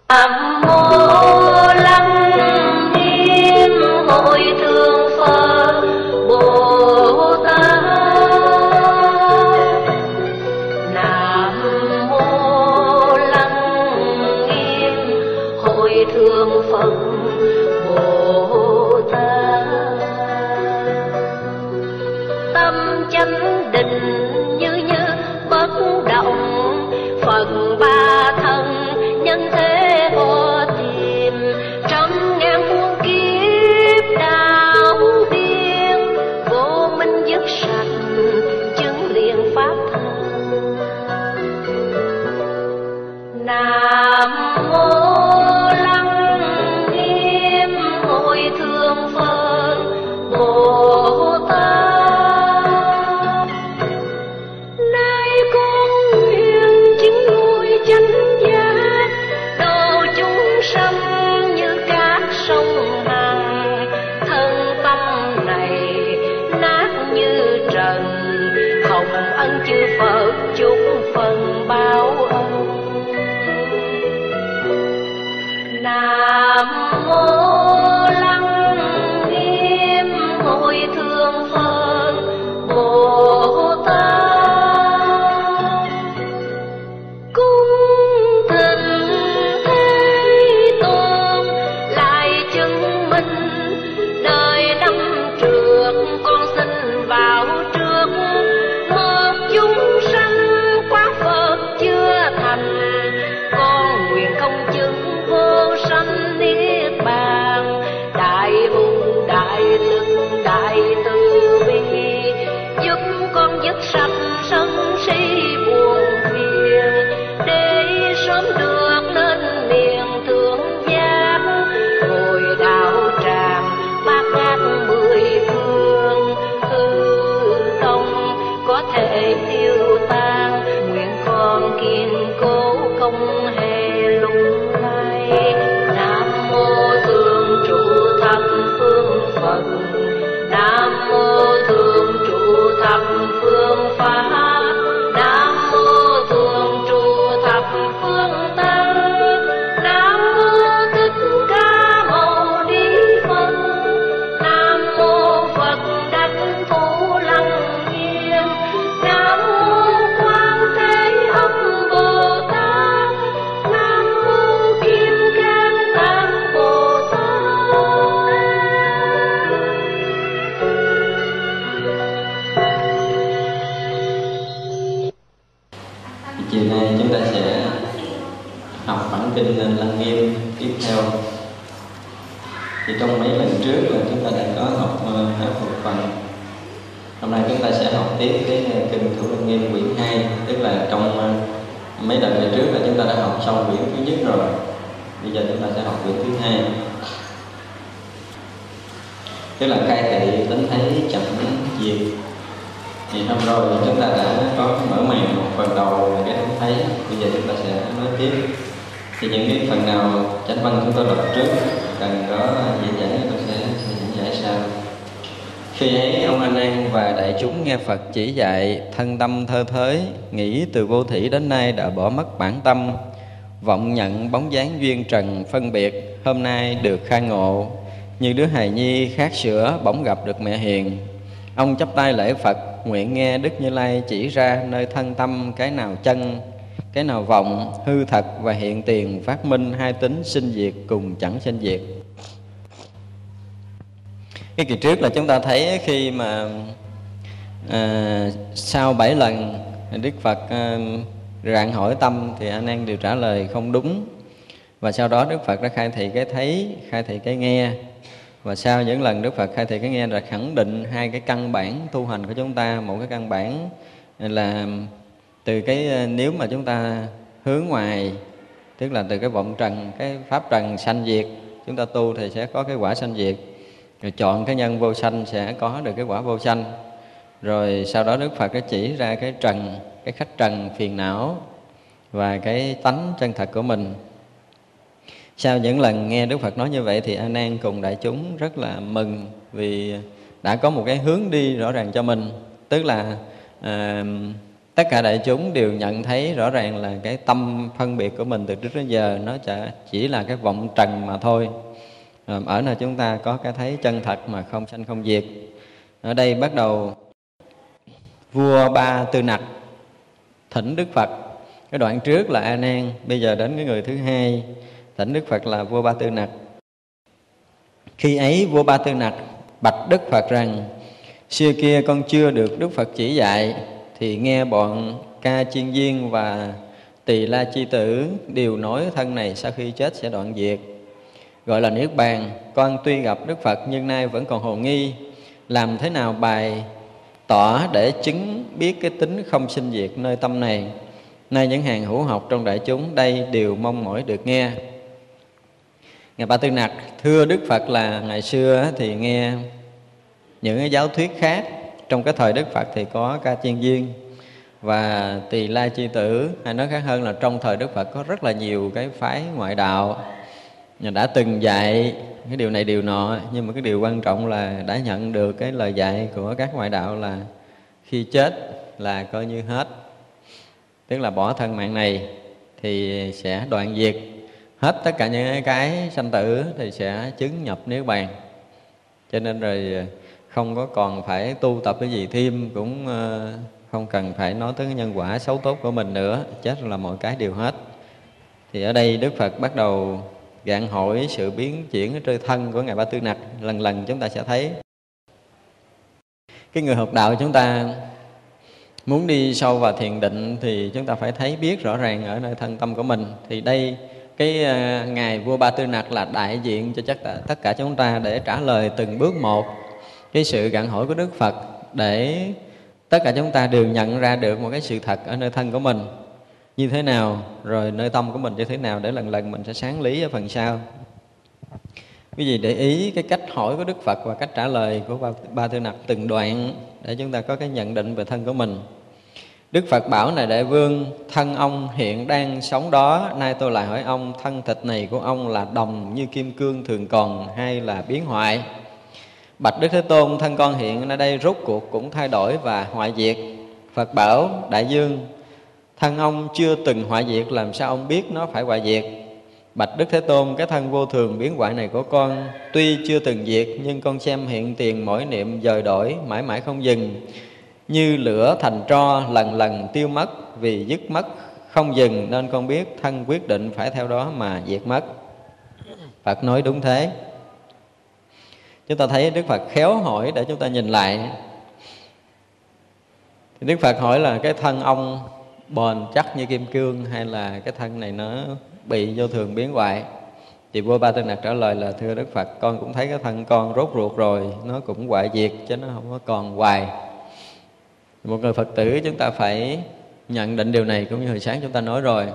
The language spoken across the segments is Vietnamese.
Nam mô Lăng Nghiêm Hội Thượng Phật Bồ Tát. Nam mô Lăng Nghiêm Hội Thượng Phật Bồ Tát. Tâm chánh định như bất động, Phật ba thân nhân thế vô tìm. Trăm ngàn muôn kiếp đạo biên, vô minh dứt sạch chứng liền pháp thân. Nam mô Lăng Nghiêm Hội Thượng Phật Bồ Tát. Nay con nguyện chứng ngôi chánh giác, độ chúng sanh như các sông hằng. Thân tâm này nát như trần, hồng ân chư Phật chúc phần báo ân. Nam mô Lăng Nghiêm Hội Thượng Phật Bồ Tát. Cung thỉnh Thế Tôn lại chứng minh, đời năm trước con xin vào trước. Một chúng sanh quá Phật chưa thành, con nguyện công chứng vô sanh niết bàn. Đại hùng đại lực đại từ bi, giúp con dứt sạch sân si buồn phiền, để sớm được lên miền thượng giác. Ngồi đạo tràng bát ngát mười phương, hư không có thể tiêu tan. Nguyện con kiên cố không hề lung lay. Nam mô Thường trụ thập phương Phật, Nam mô Thường trụ thập phương Pháp, Nam mô Thường trụ thập phương Tăng, Nam mô Thích Ca Mâu Ni Phật, Nam mô Phật Đảnh Thủ Lăng Nghiêm, Nam mô Quan Thế Âm Bồ Tát, Nam mô Kim Cang Tam Bồ Tát. Chiều nay chúng ta sẽ học bản kinh Lăng Nghiêm tiếp theo. Thì trong mấy lần trước là chúng ta đã có học hai phần. Hôm nay chúng ta sẽ học tiếp cái kinh Thủ Lăng Nghiêm quyển 2, tức là trong mấy lần về trước là chúng ta đã học xong quyển thứ nhất rồi. Bây giờ chúng ta sẽ học quyển thứ hai, tức là khai thị tánh thấy chẳng diệt. Thì hôm rồi chúng ta đã có mở màn một phần đầu về cái tánh thấy, bây giờ chúng ta sẽ nói tiếp. Thì những cái phần nào chánh văn chúng tôi đọc trước cần có diễn giải, tôi sẽ diễn giải sau. Khi ấy ông A Nan và đại chúng nghe Phật chỉ dạy, thân tâm thơ thới, nghĩ từ vô thỉ đến nay đã bỏ mất bản tâm, vọng nhận bóng dáng duyên trần phân biệt. Hôm nay được khai ngộ, như đứa hài nhi khát sữa bỗng gặp được mẹ hiền. Ông chắp tay lễ Phật, nguyện nghe Đức Như Lai chỉ ra nơi thân tâm cái nào chân, cái nào vọng, hư thật và hiện tiền phát minh hai tính sinh diệt cùng chẳng sinh diệt. Cái kỳ trước là chúng ta thấy khi mà sau 7 lần Đức Phật rạng hỏi tâm thì A Nan đều trả lời không đúng. Và sau đó Đức Phật đã khai thị cái thấy, khai thị cái nghe. Và sau những lần Đức Phật khai thị cái nghe là khẳng định hai cái căn bản tu hành của chúng ta. Một cái căn bản là từ cái nếu mà chúng ta hướng ngoài, tức là từ cái vọng trần, cái pháp trần sanh diệt, chúng ta tu thì sẽ có cái quả sanh diệt. Rồi chọn cái nhân vô sanh sẽ có được cái quả vô sanh. Rồi sau đó Đức Phật đã chỉ ra cái trần, cái khách trần phiền não và cái tánh chân thật của mình. Sau những lần nghe Đức Phật nói như vậy thì A Nan cùng đại chúng rất là mừng, vì đã có một cái hướng đi rõ ràng cho mình. Tức là tất cả đại chúng đều nhận thấy rõ ràng là cái tâm phân biệt của mình từ trước đến giờ nó chỉ là cái vọng trần mà thôi. Ở nơi chúng ta có cái thấy chân thật mà không sanh không diệt. Ở đây bắt đầu vua Ba Tư Nặc thỉnh Đức Phật. Cái đoạn trước là A Nan, bây giờ đến cái người thứ hai thỉnh Đức Phật là vua Ba Tư Nặc. Khi ấy vua Ba Tư Nặc bạch Đức Phật rằng: xưa kia con chưa được Đức Phật chỉ dạy, thì nghe bọn Ca Chiên Viên và Tỳ La Chi Tử đều nói thân này sau khi chết sẽ đoạn diệt, gọi là niết bàn. Con tuy gặp Đức Phật nhưng nay vẫn còn hồ nghi, làm thế nào bày tỏ để chứng biết cái tính không sinh diệt nơi tâm này. Nay những hàng hữu học trong đại chúng đây đều mong mỏi được nghe. Ngài Ba Tư Nặc thưa Đức Phật là ngày xưa thì nghe những cái giáo thuyết khác. Trong cái thời Đức Phật thì có Ca Chiên Viên và Tỳ La Chi Tử, hay nói khác hơn là trong thời Đức Phật có rất là nhiều cái phái ngoại đạo đã từng dạy cái điều này điều nọ. Nhưng mà cái điều quan trọng là đã nhận được cái lời dạy của các ngoại đạo là khi chết là coi như hết, tức là bỏ thân mạng này thì sẽ đoạn diệt hết tất cả những cái sanh tử, thì sẽ chứng nhập niết bàn. Cho nên rồi không có còn phải tu tập cái gì thêm, cũng không cần phải nói tới cái nhân quả xấu tốt của mình nữa, chết là mọi cái đều hết. Thì ở đây Đức Phật bắt đầu gạn hỏi sự biến chuyển ở trên thân của Ngài Ba Tư Nặc. Lần lần chúng ta sẽ thấy cái người học đạo chúng ta muốn đi sâu vào thiền định thì chúng ta phải thấy biết rõ ràng ở nơi thân tâm của mình. Thì đây cái ngài vua Ba Tư Nặc là đại diện cho tất cả chúng ta để trả lời từng bước một cái sự gạn hỏi của Đức Phật, để tất cả chúng ta đều nhận ra được một cái sự thật ở nơi thân của mình như thế nào, rồi nơi tâm của mình như thế nào, để lần lần mình sẽ sáng lý ở phần sau. Quý vị để ý cái cách hỏi của Đức Phật và cách trả lời của Ba Tư Nặc từng đoạn để chúng ta có cái nhận định về thân của mình. Đức Phật bảo: này đại vương, thân ông hiện đang sống đó, nay tôi lại hỏi ông, thân thịt này của ông là đồng như kim cương thường còn hay là biến hoại? Bạch Đức Thế Tôn, thân con hiện ở đây rốt cuộc cũng thay đổi và hoại diệt. Phật bảo: đại vương, thân ông chưa từng hoại diệt, làm sao ông biết nó phải hoại diệt? Bạch Đức Thế Tôn, cái thân vô thường biến hoại này của con tuy chưa từng diệt, nhưng con xem hiện tiền mỗi niệm dời đổi, mãi mãi không dừng, như lửa thành tro lần lần tiêu mất, vì dứt mất không dừng, nên con biết thân quyết định phải theo đó mà diệt mất. Phật nói đúng thế. Chúng ta thấy Đức Phật khéo hỏi để chúng ta nhìn lại. Thì Đức Phật hỏi là cái thân ông bền chắc như kim cương, hay là cái thân này nó bị vô thường biến hoại? Thì vua Ba Tư Nặc trả lời là: thưa Đức Phật, con cũng thấy cái thân con rốt ruột rồi, nó cũng hoại diệt chứ nó không có còn hoài. Một người Phật tử chúng ta phải nhận định điều này, cũng như hồi sáng chúng ta nói rồi.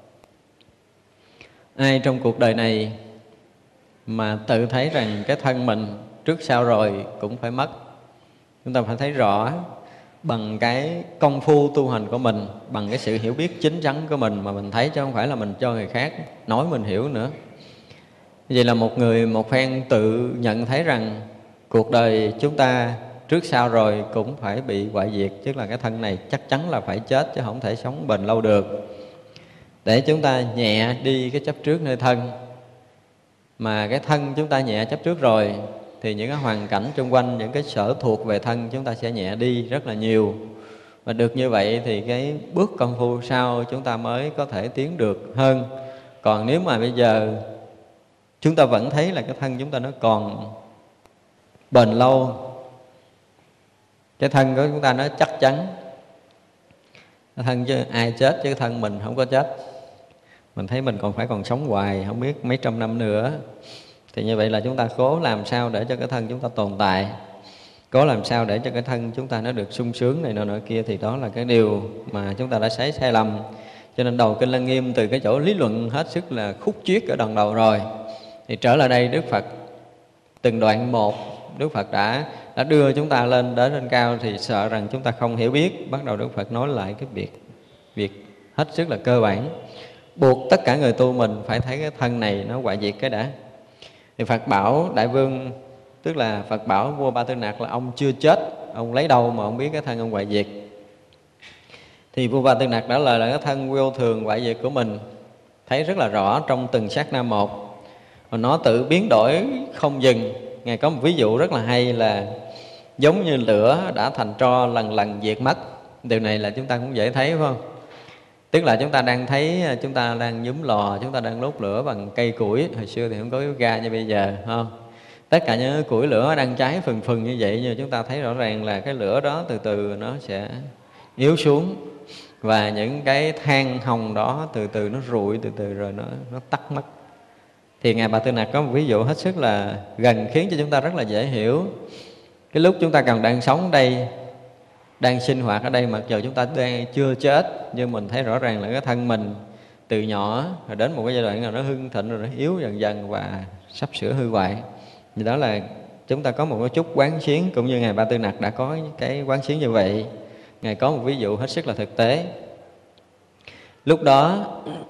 Ai trong cuộc đời này mà tự thấy rằng cái thân mình trước sau rồi cũng phải mất, chúng ta phải thấy rõ bằng cái công phu tu hành của mình, bằng cái sự hiểu biết chính chắn của mình mà mình thấy, chứ không phải là mình cho người khác nói mình hiểu nữa. Vậy là một người một phen tự nhận thấy rằng cuộc đời chúng ta trước sau rồi cũng phải bị hoại diệt, tức là cái thân này chắc chắn là phải chết chứ không thể sống bền lâu được. Để chúng ta nhẹ đi cái chấp trước nơi thân, mà cái thân chúng ta nhẹ chấp trước rồi thì những cái hoàn cảnh xung quanh, những cái sở thuộc về thân chúng ta sẽ nhẹ đi rất là nhiều. Và được như vậy thì cái bước công phu sau chúng ta mới có thể tiến được hơn. Còn nếu mà bây giờ chúng ta vẫn thấy là cái thân chúng ta nó còn bền lâu, cái thân của chúng ta nó chắc chắn, cái thân chứ ai chết, chứ cái thân mình không có chết, mình thấy mình còn sống hoài không biết mấy trăm năm nữa, thì như vậy là chúng ta cố làm sao để cho cái thân chúng ta tồn tại, cố làm sao để cho cái thân chúng ta nó được sung sướng này nọ kia, thì đó là cái điều mà chúng ta đã sai lầm. Cho nên đầu Kinh Lăng Nghiêm từ cái chỗ lý luận hết sức là khúc chiết ở đoạn đầu rồi, thì trở lại đây Đức Phật từng đoạn một, Đức Phật đã đưa chúng ta lên đến trên cao, thì sợ rằng chúng ta không hiểu biết. Bắt đầu Đức Phật nói lại cái việc hết sức là cơ bản, buộc tất cả người tu mình phải thấy cái thân này nó hoại diệt cái đã. Thì Phật bảo đại vương, tức là Phật bảo vua Ba Tư Nặc là ông chưa chết, ông lấy đâu mà ông biết cái thân ông hoại diệt? Thì vua Ba Tư Nặc đã lời là cái thân vô thường hoại diệt của mình thấy rất là rõ trong từng sát na một, và nó tự biến đổi không dừng. Ngài có một ví dụ rất là hay là giống như lửa đã thành tro lần lần diệt mất. Điều này là chúng ta cũng dễ thấy phải không? Tức là chúng ta đang thấy chúng ta đang nhúm lò, chúng ta đang đốt lửa bằng cây củi. Hồi xưa thì không có bếp ga như bây giờ, không? Tất cả những củi lửa đang cháy phừng phừng như vậy, nhưng chúng ta thấy rõ ràng là cái lửa đó từ từ nó sẽ yếu xuống, và những cái than hồng đó từ từ nó rụi, từ từ rồi nó tắt mất. Thì Ngài Bà Tư Nặc có một ví dụ hết sức là gần, khiến cho chúng ta rất là dễ hiểu. Cái lúc chúng ta còn đang sống ở đây, đang sinh hoạt ở đây, mặc dù chúng ta đang chưa chết, nhưng mình thấy rõ ràng là cái thân mình từ nhỏ rồi đến một cái giai đoạn nào nó hưng thịnh rồi nó yếu dần dần và sắp sửa hư hoại. Vì đó là chúng ta có một cái chút quán xuyến, cũng như Ngài Ba Tư Nặc đã có cái quán xuyến như vậy. Ngài có một ví dụ hết sức là thực tế. Lúc đó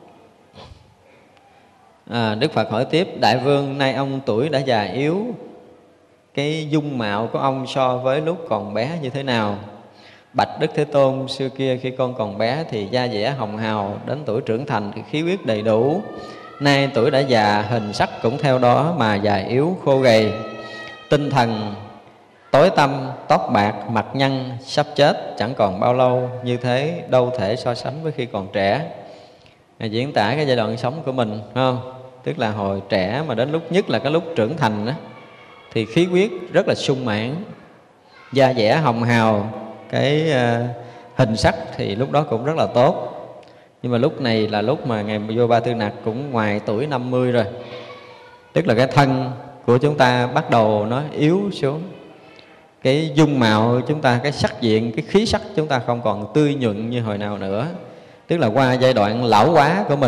Đức Phật hỏi tiếp: Đại vương, nay ông tuổi đã già yếu, cái dung mạo của ông so với lúc còn bé như thế nào? Bạch Đức Thế Tôn, xưa kia khi con còn bé thì da dẻ hồng hào, đến tuổi trưởng thành thì khí huyết đầy đủ. Nay tuổi đã già, hình sắc cũng theo đó mà già yếu khô gầy, tinh thần tối tăm, tóc bạc, mặt nhăn, sắp chết chẳng còn bao lâu. Như thế đâu thể so sánh với khi còn trẻ. Diễn tả cái giai đoạn sống của mình, không? Tức là hồi trẻ mà đến lúc, nhất là cái lúc trưởng thành đó, thì khí huyết rất là sung mãn, da dẻ hồng hào, cái hình sắc thì lúc đó cũng rất là tốt. Nhưng mà lúc này là lúc mà Ngài Vua Ba Tư Nặc cũng ngoài tuổi 50 rồi. Tức là cái thân của chúng ta bắt đầu nó yếu xuống, cái dung mạo chúng ta, cái sắc diện, cái khí sắc chúng ta không còn tươi nhuận như hồi nào nữa. Tức là qua giai đoạn lão hóa của mình.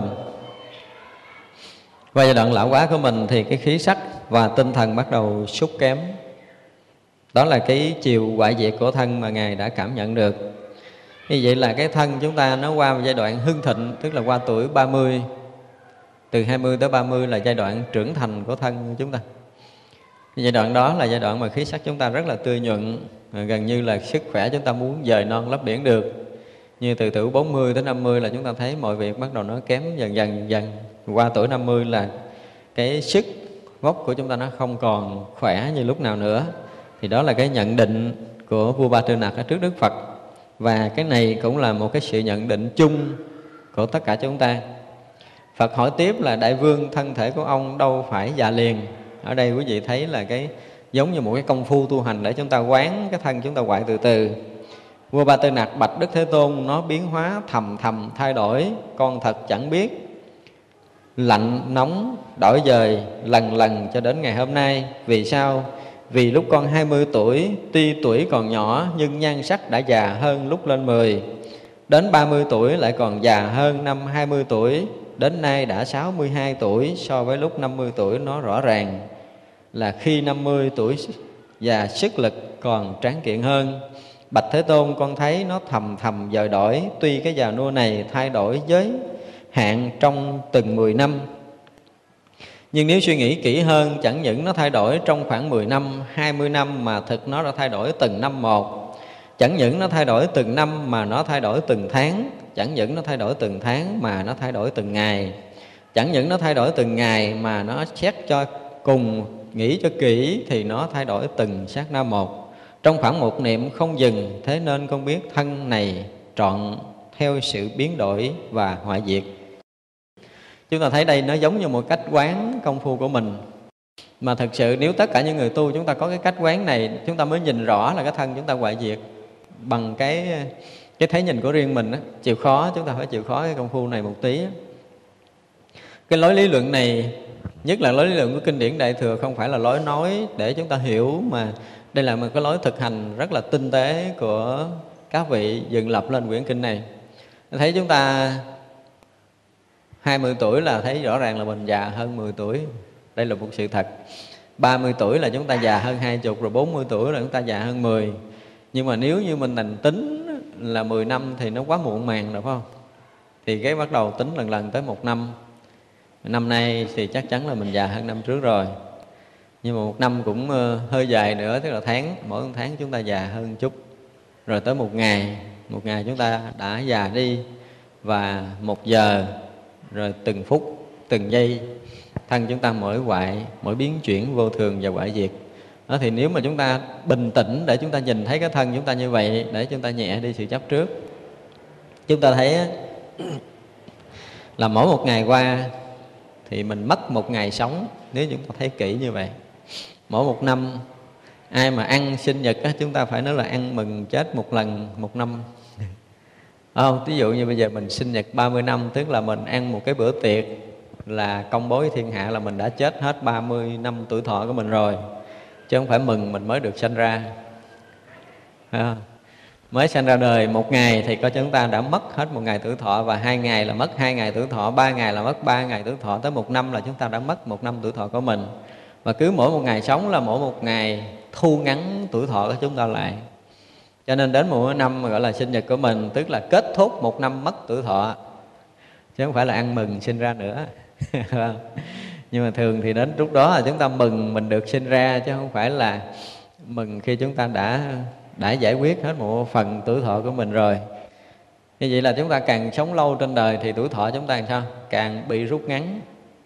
Qua giai đoạn lão hóa của mình thì cái khí sắc và tinh thần bắt đầu sút kém. Đó là cái chiều hoại diệt của thân mà Ngài đã cảm nhận được. Như vậy là cái thân chúng ta nó qua một giai đoạn hưng thịnh, tức là qua tuổi 30. Từ 20 tới 30 là giai đoạn trưởng thành của thân của chúng ta. Giai đoạn đó là giai đoạn mà khí sắc chúng ta rất là tươi nhuận, gần như là sức khỏe chúng ta muốn dời non lấp biển được. Như từ tuổi 40 tới 50 là chúng ta thấy mọi việc bắt đầu nó kém dần dần. Qua tuổi 50 là cái sức vóc của chúng ta nó không còn khỏe như lúc nào nữa. Thì đó là cái nhận định của vua Ba Tư Nặc ở trước Đức Phật. Và cái này cũng là một cái sự nhận định chung của tất cả chúng ta. Phật hỏi tiếp là: Đại vương, thân thể của ông đâu phải già liền. Ở đây quý vị thấy là cái giống như một cái công phu tu hành để chúng ta quán cái thân chúng ta hoại từ từ. Vua Ba Tư Nặc bạch Đức Thế Tôn: Nó biến hóa thầm thầm thay đổi, con thật chẳng biết. Lạnh nóng đổi dời lần lần cho đến ngày hôm nay. Vì sao? Vì lúc con 20 tuổi, tuy tuổi còn nhỏ nhưng nhan sắc đã già hơn lúc lên 10. Đến 30 tuổi lại còn già hơn năm 20 tuổi. Đến nay đã 62 tuổi, so với lúc 50 tuổi nó rõ ràng là khi 50 tuổi già sức lực còn tráng kiện hơn. Bạch Thế Tôn, con thấy nó thầm thầm dời đổi. Tuy cái già nua này thay đổi giới hạn trong từng 10 năm, nhưng nếu suy nghĩ kỹ hơn, chẳng những nó thay đổi trong khoảng 10 năm, 20 năm, mà thực nó đã thay đổi từng năm một. Chẳng những nó thay đổi từng năm mà nó thay đổi từng tháng. Chẳng những nó thay đổi từng tháng mà nó thay đổi từng ngày. Chẳng những nó thay đổi từng ngày mà nó xét cho cùng, nghĩ cho kỹ thì nó thay đổi từng sát na một, trong khoảng một niệm không dừng. Thế nên con biết thân này trọn theo sự biến đổi và hoại diệt. Chúng ta thấy đây nó giống như một cách quán công phu của mình. Mà thật sự nếu tất cả những người tu chúng ta có cái cách quán này, chúng ta mới nhìn rõ là cái thân chúng ta hoại diệt bằng cái thấy nhìn của riêng mình đó. Chịu khó, chúng ta phải chịu khó cái công phu này một tí. Cái lối lý luận này, nhất là lối lý luận của kinh điển Đại Thừa, không phải là lối nói để chúng ta hiểu, mà đây là một cái lối thực hành rất là tinh tế của các vị dựng lập lên quyển kinh này. Thấy chúng ta 20 tuổi là thấy rõ ràng là mình già hơn 10 tuổi. Đây là một sự thật. 30 tuổi là chúng ta già hơn 20, rồi 40 tuổi là chúng ta già hơn 10. Nhưng mà nếu như mình thành tính là 10 năm thì nó quá muộn màng rồi, phải không? Thì cái bắt đầu tính lần lần tới 1 năm. Năm nay thì chắc chắn là mình già hơn năm trước rồi. Nhưng mà 1 năm cũng hơi dài nữa, tức là tháng, mỗi tháng chúng ta già hơn chút. Rồi tới 1 ngày một ngày chúng ta đã già đi, và 1 giờ, rồi từng phút, từng giây, thân chúng ta mỗi hoại, mỗi biến chuyển vô thường và hoại diệt. Đó, thì nếu mà chúng ta bình tĩnh để chúng ta nhìn thấy cái thân chúng ta như vậy, để chúng ta nhẹ đi sự chấp trước, chúng ta thấy là mỗi một ngày qua thì mình mất 1 ngày sống, nếu chúng ta thấy kỹ như vậy. Mỗi 1 năm, ai mà ăn sinh nhật á, chúng ta phải nói là ăn mừng chết 1 lần 1 năm. Không, ví dụ như bây giờ mình sinh nhật 30 năm, tức là mình ăn một cái bữa tiệc là công bố với thiên hạ là mình đã chết hết 30 năm tuổi thọ của mình rồi, chứ không phải mừng mình mới được sanh ra. Mới sanh ra đời 1 ngày thì coi chúng ta đã mất hết 1 ngày tuổi thọ, và 2 ngày là mất 2 ngày tuổi thọ, 3 ngày là mất 3 ngày tuổi thọ, tới 1 năm là chúng ta đã mất 1 năm tuổi thọ của mình. Và cứ mỗi 1 ngày sống là mỗi 1 ngày thu ngắn tuổi thọ của chúng ta lại. Cho nên đến một năm mà gọi là sinh nhật của mình, tức là kết thúc 1 năm mất tuổi thọ, chứ không phải là ăn mừng sinh ra nữa. Nhưng mà thường thì đến lúc đó là chúng ta mừng mình được sinh ra, chứ không phải là mừng khi chúng ta đã giải quyết hết một phần tuổi thọ của mình rồi. Như vậy là chúng ta càng sống lâu trên đời thì tuổi thọ chúng ta làm sao? Càng bị rút ngắn.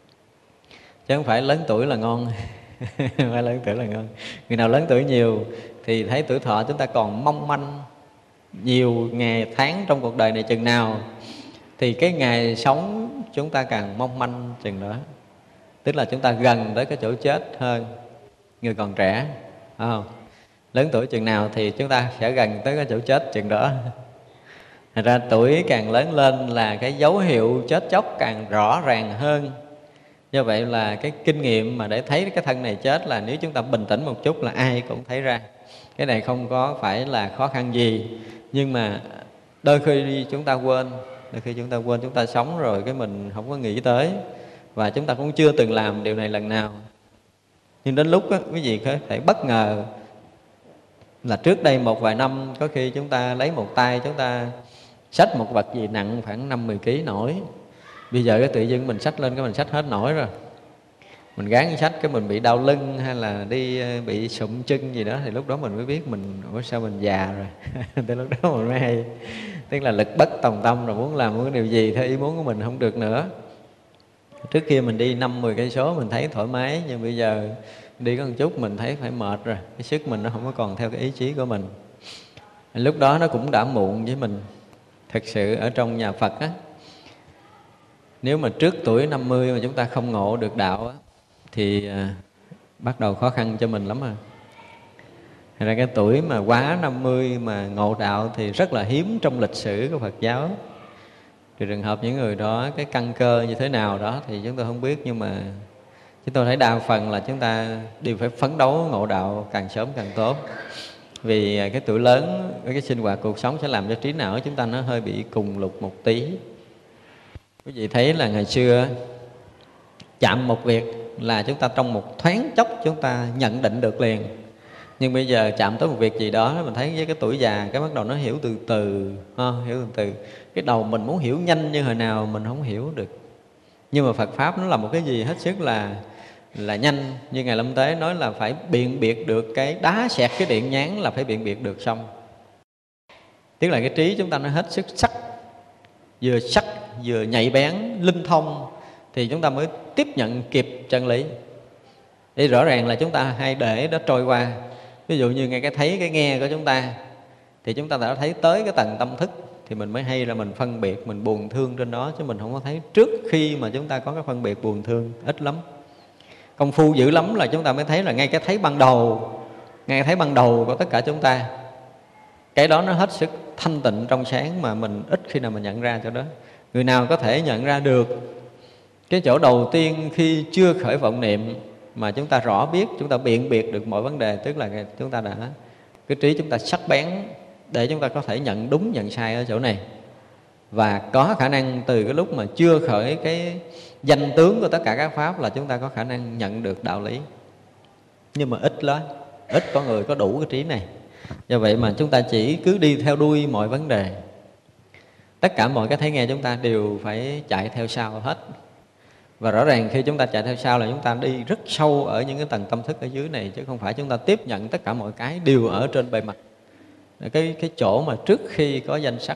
Chứ không phải lớn tuổi là ngon. Không phải lớn tuổi là ngon. Người nào lớn tuổi nhiều thì thấy tuổi thọ chúng ta còn mong manh, nhiều ngày tháng trong cuộc đời này chừng nào thì cái ngày sống chúng ta càng mong manh chừng đó. Tức là chúng ta gần tới cái chỗ chết hơn người còn trẻ, phải không? Lớn tuổi chừng nào thì chúng ta sẽ gần tới cái chỗ chết chừng đó. Thật ra tuổi càng lớn lên là cái dấu hiệu chết chóc càng rõ ràng hơn. Do vậy là cái kinh nghiệm mà để thấy cái thân này chết là nếu chúng ta bình tĩnh một chút là ai cũng thấy ra. Cái này không có phải là khó khăn gì. Nhưng mà đôi khi chúng ta quên. Đôi khi chúng ta quên, chúng ta sống rồi cái mình không có nghĩ tới. Và chúng ta cũng chưa từng làm điều này lần nào. Nhưng đến lúc đó, quý vị có thể bất ngờ là trước đây một vài năm có khi chúng ta lấy một tay chúng ta xách một vật gì nặng khoảng 50 kg nổi. Bây giờ cái tự dưng mình xách lên cái mình xách hết nổi rồi. Mình gán xách cái mình bị đau lưng hay là đi bị sụm chân gì đó, thì lúc đó mình mới biết mình ủa sao mình già rồi. Tới lúc đó mình mới hay. Tức là lực bất tòng tâm rồi, muốn làm một cái điều gì theo ý muốn của mình không được nữa. Trước kia mình đi 5-10 cây số mình thấy thoải mái, nhưng bây giờ đi có một chút mình thấy phải mệt rồi, cái sức mình nó không có còn theo cái ý chí của mình. Lúc đó nó cũng đã muộn với mình. Thực sự ở trong nhà Phật á, nếu mà trước tuổi 50 mà chúng ta không ngộ được đạo á, thì bắt đầu khó khăn cho mình lắm rồi. Thật ra cái tuổi mà quá 50 mà ngộ đạo thì rất là hiếm trong lịch sử của Phật giáo. Thì trường hợp những người đó cái căn cơ như thế nào đó thì chúng tôi không biết, nhưng mà chúng tôi thấy đa phần là chúng ta đều phải phấn đấu ngộ đạo càng sớm càng tốt. Vì cái tuổi lớn, cái sinh hoạt cuộc sống sẽ làm cho trí não của chúng ta nó hơi bị cùng lục một tí. Quý vị thấy là ngày xưa chạm một việc là chúng ta trong một thoáng chốc chúng ta nhận định được liền. Nhưng bây giờ chạm tới một việc gì đó mình thấy với cái tuổi già cái bắt đầu nó hiểu từ từ, hiểu từ từ. Cái đầu mình muốn hiểu nhanh như hồi nào mình không hiểu được. Nhưng mà Phật Pháp nó là một cái gì hết sức là nhanh. Như Ngài Lâm Tế nói là phải biện biệt được cái đá xẹt cái điện nhán là phải biện biệt được xong. Tức là cái trí chúng ta nó hết sức sắc, vừa nhạy bén, linh thông thì chúng ta mới tiếp nhận kịp chân lý. Thì rõ ràng là chúng ta hay để nó trôi qua. Ví dụ như ngay cái thấy cái nghe của chúng ta thì chúng ta đã thấy tới cái tầng tâm thức thì mình mới hay là mình phân biệt, mình buồn thương trên đó, chứ mình không có thấy trước khi mà chúng ta có cái phân biệt buồn thương, ít lắm. Công phu dữ lắm là chúng ta mới thấy là ngay cái thấy ban đầu của tất cả chúng ta, cái đó nó hết sức thanh tịnh trong sáng mà mình ít khi nào mình nhận ra chỗ đó. Người nào có thể nhận ra được cái chỗ đầu tiên khi chưa khởi vọng niệm mà chúng ta rõ biết, chúng ta biện biệt được mọi vấn đề, tức là chúng ta đã, cái trí chúng ta sắc bén để chúng ta có thể nhận đúng nhận sai ở chỗ này. Và có khả năng từ cái lúc mà chưa khởi cái danh tướng của tất cả các pháp là chúng ta có khả năng nhận được đạo lý. Nhưng mà ít lắm, ít có người có đủ cái trí này. Do vậy mà chúng ta chỉ cứ đi theo đuôi mọi vấn đề. Tất cả mọi cái thấy nghe chúng ta đều phải chạy theo sau hết. Và rõ ràng khi chúng ta chạy theo sau là chúng ta đi rất sâu ở những cái tầng tâm thức ở dưới này, chứ không phải chúng ta tiếp nhận tất cả mọi cái đều ở trên bề mặt. cái chỗ mà trước khi có danh sắc.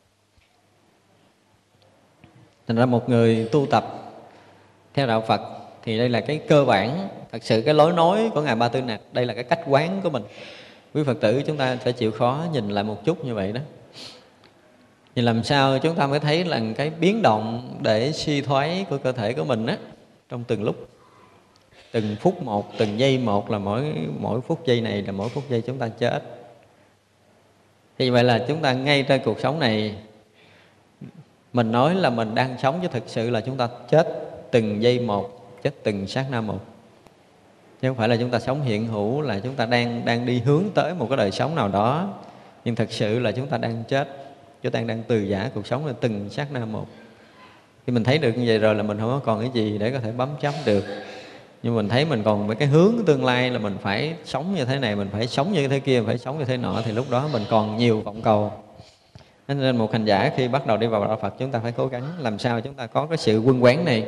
Thành ra một người tu tập theo đạo Phật thì đây là cái cơ bản. Thật sự cái lối nói của Ngài Ba Tư Nặc, đây là cái cách quán của mình. Quý Phật tử chúng ta phải chịu khó nhìn lại một chút như vậy đó. Thì làm sao chúng ta mới thấy là cái biến động để suy thoái của cơ thể của mình á, trong từng lúc, từng phút một, từng giây một, là mỗi phút giây này là mỗi phút giây chúng ta chết. Thì vậy là chúng ta ngay trên cuộc sống này, mình nói là mình đang sống, chứ thực sự là chúng ta chết từng giây một, chết từng sát na một. Chứ không phải là chúng ta sống hiện hữu, là chúng ta đang đi hướng tới một cái đời sống nào đó. Nhưng thực sự là chúng ta đang chết, chúng ta đang từ giã cuộc sống là từng sát na một. Khi mình thấy được như vậy rồi là mình không có còn cái gì để có thể bám chấp được. Nhưng mình thấy mình còn với cái hướng tương lai là mình phải sống như thế này, mình phải sống như thế kia, mình phải sống như thế nọ, thì lúc đó mình còn nhiều vọng cầu. Nên một hành giả khi bắt đầu đi vào đạo Phật, chúng ta phải cố gắng làm sao chúng ta có cái sự quân quán này.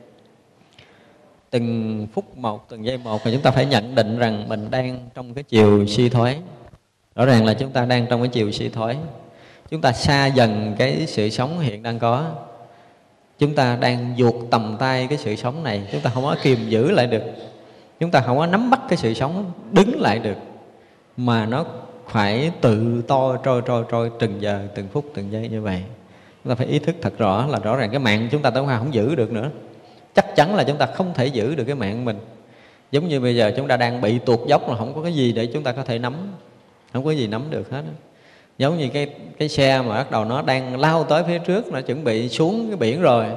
Từng phút một, từng giây một, thì chúng ta phải nhận định rằng mình đang trong cái chiều suy thoái. Rõ ràng là chúng ta đang trong cái chiều suy thoái. Chúng ta xa dần cái sự sống hiện đang có. Chúng ta đang vuột tầm tay cái sự sống này. Chúng ta không có kiềm giữ lại được. Chúng ta không có nắm bắt cái sự sống đứng lại được. Mà nó phải tự trôi từng giờ, từng phút, từng giây như vậy. Chúng ta phải ý thức thật rõ là rõ ràng cái mạng chúng ta tới không giữ được nữa. Chắc chắn là chúng ta không thể giữ được cái mạng của mình. Giống như bây giờ chúng ta đang bị tuột dốc, là không có cái gì để chúng ta có thể nắm. Không có gì nắm được hết. Giống như cái xe mà bắt đầu nó đang lao tới phía trước, nó chuẩn bị xuống cái biển rồi,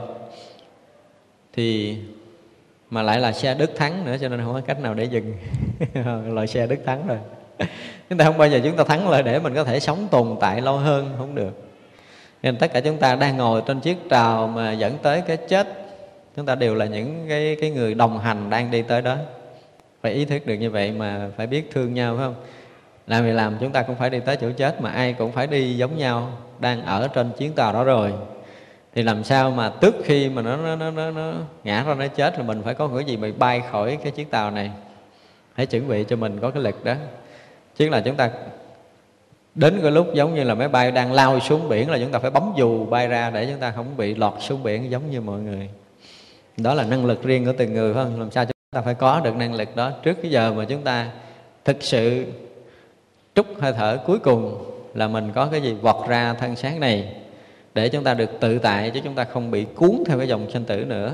thì mà lại là xe Đức Thắng nữa, cho nên không có cách nào để dừng. Loại xe Đức Thắng rồi. Chúng ta không bao giờ chúng ta thắng lại để mình có thể sống tồn tại lâu hơn, không được. Nên tất cả chúng ta đang ngồi trên chiếc tàu mà dẫn tới cái chết, chúng ta đều là những cái người đồng hành đang đi tới đó. Phải ý thức được như vậy, mà phải biết thương nhau, phải không? Làm gì làm chúng ta cũng phải đi tới chỗ chết, mà ai cũng phải đi giống nhau, đang ở trên chuyến tàu đó rồi. Thì làm sao mà trước khi mà nó ngã ra nó chết là mình phải có cái gì mà bay khỏi cái chiếc tàu này. Hãy chuẩn bị cho mình có cái lực đó. Chứ là chúng ta đến cái lúc giống như là máy bay đang lao xuống biển là chúng ta phải bấm dù bay ra để chúng ta không bị lọt xuống biển giống như mọi người. Đó là năng lực riêng của từng người, phải không? Làm sao chúng ta phải có được năng lực đó trước cái giờ mà chúng ta thực sự trút hơi thở cuối cùng, là mình có cái gì vọt ra thân xác này để chúng ta được tự tại, chứ chúng ta không bị cuốn theo cái dòng sanh tử nữa.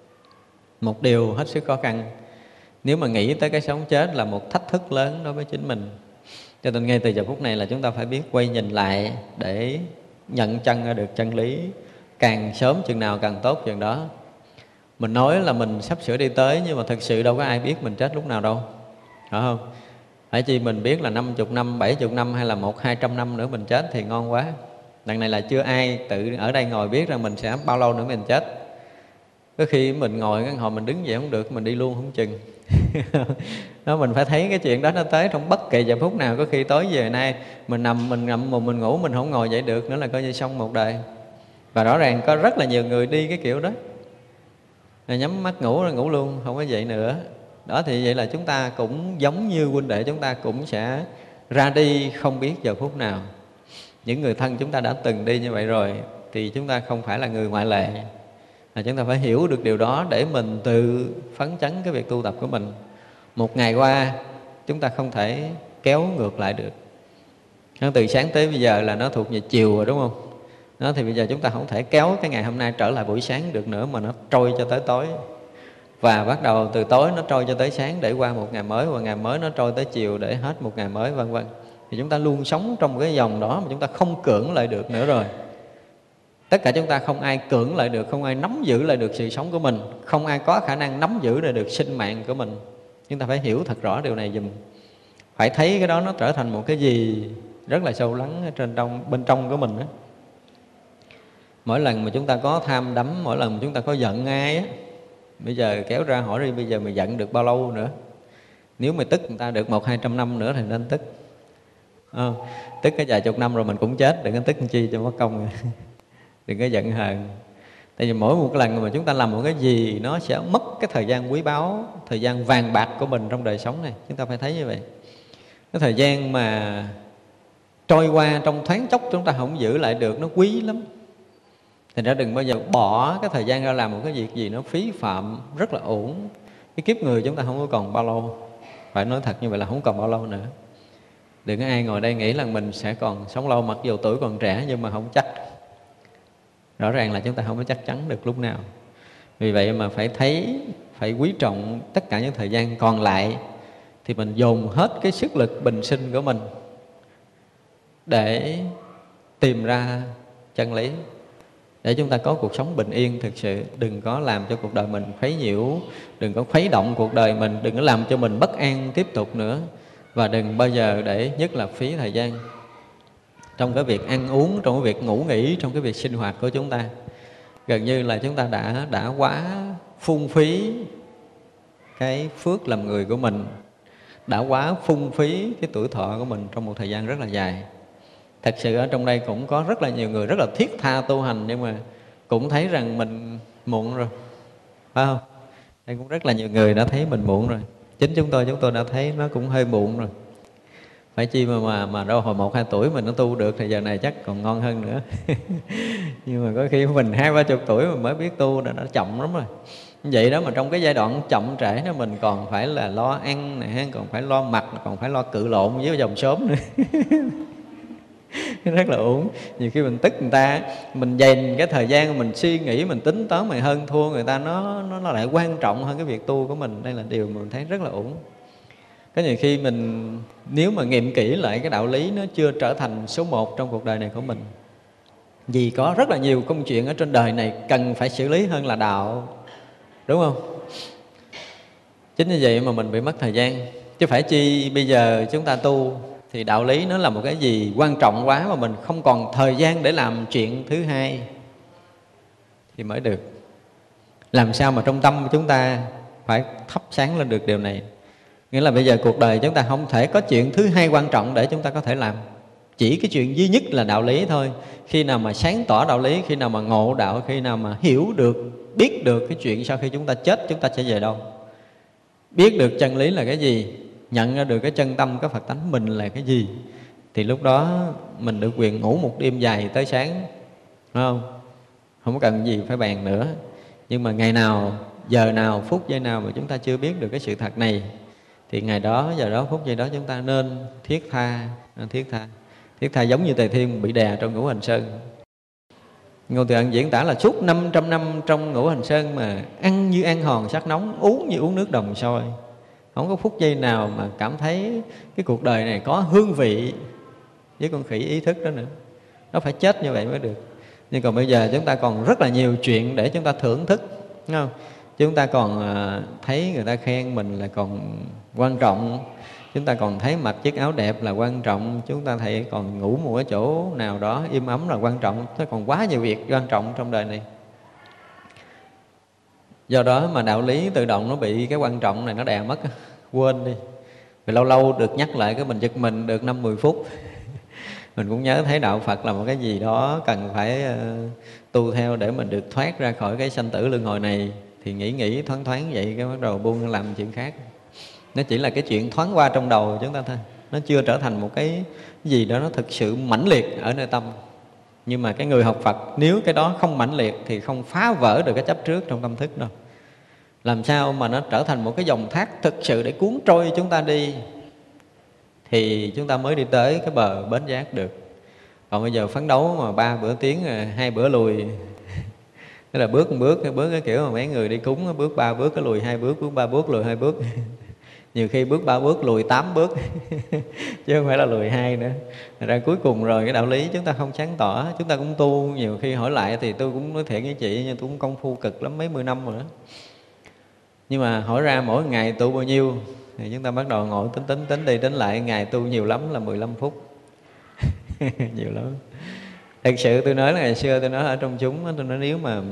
Một điều hết sức khó khăn. Nếu mà nghĩ tới cái sống chết là một thách thức lớn đối với chính mình. Cho nên ngay từ giờ phút này là chúng ta phải biết quay nhìn lại để nhận chân ra được chân lý. Càng sớm chừng nào càng tốt chừng đó. Mình nói là mình sắp sửa đi tới, nhưng mà thực sự đâu có ai biết mình chết lúc nào đâu, phải không? Phải chi mình biết là 50 năm, 70 năm hay là 100-200 năm nữa mình chết thì ngon quá. Đằng này là chưa ai tự ở đây ngồi biết rằng mình sẽ bao lâu nữa mình chết. Có khi mình ngồi cái hồi mình đứng dậy không được, mình đi luôn không chừng. Đó, mình phải thấy cái chuyện đó nó tới trong bất kỳ giờ phút nào. Có khi tối về nay mình nằm, mình ngậm mồm mình ngủ, mình không ngồi dậy được nữa là coi như xong một đời. Và rõ ràng có rất là nhiều người đi cái kiểu đó, rồi nhắm mắt ngủ rồi ngủ luôn, không có dậy nữa. Đó, thì vậy là chúng ta cũng giống như huynh đệ chúng ta cũng sẽ ra đi không biết giờ phút nào. Những người thân chúng ta đã từng đi như vậy rồi, thì chúng ta không phải là người ngoại lệ. Chúng ta phải hiểu được điều đó để mình tự phấn chấn cái việc tu tập của mình. Một ngày qua chúng ta không thể kéo ngược lại được. Từ sáng tới bây giờ là nó thuộc về chiều rồi, đúng không? Đó, thì bây giờ chúng ta không thể kéo cái ngày hôm nay trở lại buổi sáng được nữa, mà nó trôi cho tới tối. Và bắt đầu từ tối nó trôi cho tới sáng để qua một ngày mới, và ngày mới nó trôi tới chiều để hết một ngày mới, vân vân. Thì chúng ta luôn sống trong cái dòng đó mà chúng ta không cưỡng lại được nữa rồi. Tất cả chúng ta không ai cưỡng lại được, không ai nắm giữ lại được sự sống của mình, không ai có khả năng nắm giữ lại được sinh mạng của mình. Chúng ta phải hiểu thật rõ điều này dùm. Phải thấy cái đó nó trở thành một cái gì rất là sâu lắng ở bên trong của mình đó. Mỗi lần mà chúng ta có tham đắm, mỗi lần mà chúng ta có giận ai á, bây giờ kéo ra hỏi đi, bây giờ mày giận được bao lâu nữa? Nếu mày tức người ta được 100-200 năm nữa thì nên tức. Tức cái vài chục năm rồi mình cũng chết, đừng có tức chi cho mất công. Đừng có giận hờn. Tại vì mỗi một lần mà chúng ta làm một cái gì nó sẽ mất cái thời gian quý báu, thời gian vàng bạc của mình trong đời sống này. Chúng ta phải thấy như vậy. Cái thời gian mà trôi qua trong thoáng chốc, chúng ta không giữ lại được, nó quý lắm. Thành ra đừng bao giờ bỏ cái thời gian ra làm một cái việc gì nó phí phạm, rất là uổng. Cái kiếp người chúng ta không có còn bao lâu, phải nói thật như vậy là không còn bao lâu nữa. Đừng có ai ngồi đây nghĩ là mình sẽ còn sống lâu, mặc dù tuổi còn trẻ nhưng mà không chắc. Rõ ràng là chúng ta không có chắc chắn được lúc nào. Vì vậy mà phải thấy, phải quý trọng tất cả những thời gian còn lại, thì mình dồn hết cái sức lực bình sinh của mình để tìm ra chân lý, để chúng ta có cuộc sống bình yên thực sự. Đừng có làm cho cuộc đời mình khuấy nhiễu, đừng có khuấy động cuộc đời mình, đừng có làm cho mình bất an tiếp tục nữa. Và đừng bao giờ để nhất là phí thời gian trong cái việc ăn uống, trong cái việc ngủ nghỉ, trong cái việc sinh hoạt của chúng ta. Gần như là chúng ta đã quá phung phí cái phước làm người của mình, đã quá phung phí cái tuổi thọ của mình trong một thời gian rất là dài. Thật sự ở trong đây cũng có rất là nhiều người rất là thiết tha tu hành, nhưng mà cũng thấy rằng mình muộn rồi, phải không? Đây cũng rất là nhiều người đã thấy mình muộn rồi. Chính chúng tôi đã thấy nó cũng hơi muộn rồi. Phải chi mà đâu hồi 1-2 tuổi mình nó tu được thì giờ này chắc còn ngon hơn nữa. Nhưng mà có khi mình 20-30 tuổi mình mới biết tu đã chậm lắm rồi. Vậy đó mà trong cái giai đoạn chậm trễ đó mình còn phải là lo ăn này, còn phải lo mặc, còn phải lo cự lộn với dòng xóm nữa. Rất là uổng. Nhiều khi mình tức người ta, mình dành cái thời gian mình suy nghĩ, mình tính toán, mình hơn thua người ta, nó lại quan trọng hơn cái việc tu của mình. Đây là điều mà mình thấy rất là uổng. Có nhiều khi mình nếu mà nghiệm kỹ lại cái đạo lý, nó chưa trở thành số 1 trong cuộc đời này của mình. Vì có rất là nhiều công chuyện ở trên đời này cần phải xử lý hơn là đạo, đúng không? Chính như vậy mà mình bị mất thời gian. Chứ phải chi bây giờ chúng ta tu thì đạo lý nó là một cái gì quan trọng quá mà mình không còn thời gian để làm chuyện thứ hai thì mới được. Làm sao mà trong tâm của chúng ta phải thắp sáng lên được điều này. Nghĩa là bây giờ cuộc đời chúng ta không thể có chuyện thứ hai quan trọng để chúng ta có thể làm. Chỉ cái chuyện duy nhất là đạo lý thôi. Khi nào mà sáng tỏ đạo lý, khi nào mà ngộ đạo, khi nào mà hiểu được, biết được cái chuyện sau khi chúng ta chết chúng ta sẽ về đâu, biết được chân lý là cái gì, nhận ra được cái chân tâm, cái Phật tánh mình là cái gì, thì lúc đó mình được quyền ngủ một đêm dài tới sáng, phải không? Không có cần gì phải bàn nữa. Nhưng mà ngày nào, giờ nào, phút giây nào mà chúng ta chưa biết được cái sự thật này, thì ngày đó, giờ đó, phút giây đó chúng ta nên thiết tha. Thiết tha giống như Tề Thiên bị đè trong Ngũ Hành Sơn. Ngô Từ Ân diễn tả là suốt 500 năm trong Ngũ Hành Sơn mà ăn như ăn hòn sắt nóng, uống như uống nước đồng sôi. Không có phút giây nào mà cảm thấy cái cuộc đời này có hương vị với con khỉ ý thức đó nữa. Nó phải chết như vậy mới được. Nhưng còn bây giờ chúng ta còn rất là nhiều chuyện để chúng ta thưởng thức, đúng không? Chúng ta còn thấy người ta khen mình là còn quan trọng. Chúng ta còn thấy mặc chiếc áo đẹp là quan trọng. Chúng ta thấy còn ngủ một cái chỗ nào đó im ấm là quan trọng. Thế còn quá nhiều việc quan trọng trong đời này. Do đó mà đạo lý tự động nó bị cái quan trọng này nó đè mất. Quên đi. Vì lâu lâu được nhắc lại cái mình giật mình được 5-10 phút. Mình cũng nhớ thấy đạo Phật là một cái gì đó cần phải tu theo để mình được thoát ra khỏi cái sanh tử luân hồi này. Thì nghĩ thoáng vậy cái bắt đầu buông làm chuyện khác. Nó chỉ là cái chuyện thoáng qua trong đầu chúng ta thôi. Nó chưa trở thành một cái gì đó nó thực sự mãnh liệt ở nơi tâm. Nhưng mà cái người học Phật nếu cái đó không mãnh liệt thì không phá vỡ được cái chấp trước trong tâm thức đâu. Làm sao mà nó trở thành một cái dòng thác thực sự để cuốn trôi chúng ta đi, thì chúng ta mới đi tới cái bờ bến giác được. Còn bây giờ phấn đấu mà 3 bữa tiến 2 bữa lùi, tức là bước cái kiểu mà mấy người đi cúng bước 3 bước cái lùi 2 bước, bước 3 bước lùi 2 bước. Nhiều khi bước 3 bước lùi 8 bước chứ không phải là lùi 2 nữa. Thật ra cuối cùng rồi cái đạo lý chúng ta không sáng tỏ. Chúng ta cũng tu, nhiều khi hỏi lại thì tôi cũng nói thiệt với chị, nhưng tôi cũng công phu cực lắm, mấy mươi năm rồi đó. Nhưng mà hỏi ra mỗi ngày tu bao nhiêu thì chúng ta bắt đầu ngồi tính đi tính lại. Ngày tu nhiều lắm là 15 phút nhiều lắm. Thật sự tôi nói là ngày xưa tôi nói ở trong chúng, tôi nói nếu mà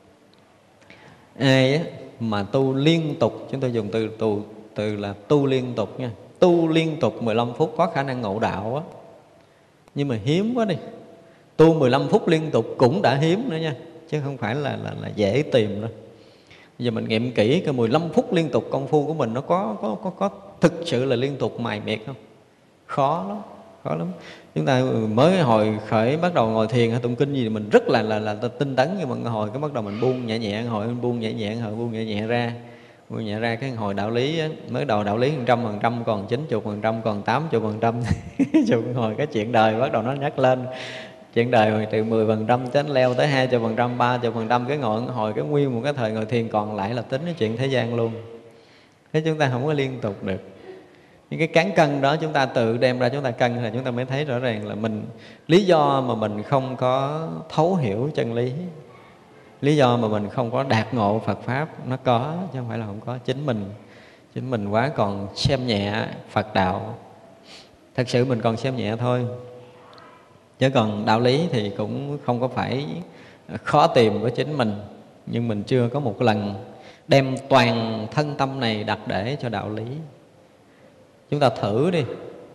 ai mà tu liên tục, chúng tôi dùng từ là tu liên tục nha, tu liên tục 15 phút có khả năng ngộ đạo á. Nhưng mà hiếm quá đi. Tu 15 phút liên tục cũng đã hiếm nữa nha, chứ không phải là dễ tìm đâu. Bây giờ mình nghiệm kỹ cái 15 phút liên tục công phu của mình nó có thực sự là liên tục mài miệt không? Khó lắm. khó lắm. Chúng ta mới hồi khởi bắt đầu ngồi thiền hay tụng kinh gì thì mình rất là tinh tấn, nhưng mà hồi cái bắt đầu mình buông nhẹ nhẹ, hồi buông nhẹ nhẹ, hồi buông nhẹ nhẹ ra, buông nhẹ ra. Cái hồi đạo lý á, mới đầu đạo lý 100% còn 90%, còn 80%. Hồi cái chuyện đời bắt đầu nó nhắc lên, chuyện đời từ 10% đến leo tới 20%, 30%, cái ngồi hồi cái nguyên một cái thời ngồi thiền còn lại là tính cái chuyện thế gian luôn. Thế chúng ta không có liên tục được. Những cái cán cân đó chúng ta tự đem ra chúng ta cân là chúng ta mới thấy rõ ràng là mình, lý do mà mình không có thấu hiểu chân lý, lý do mà mình không có đạt ngộ Phật Pháp nó có, chứ không phải là không có. Chính mình quá còn xem nhẹ Phật đạo. Thật sự mình còn xem nhẹ thôi. Chứ còn đạo lý thì cũng không có phải khó tìm với chính mình. Nhưng mình chưa có một lần đem toàn thân tâm này đặt để cho đạo lý. Chúng ta thử đi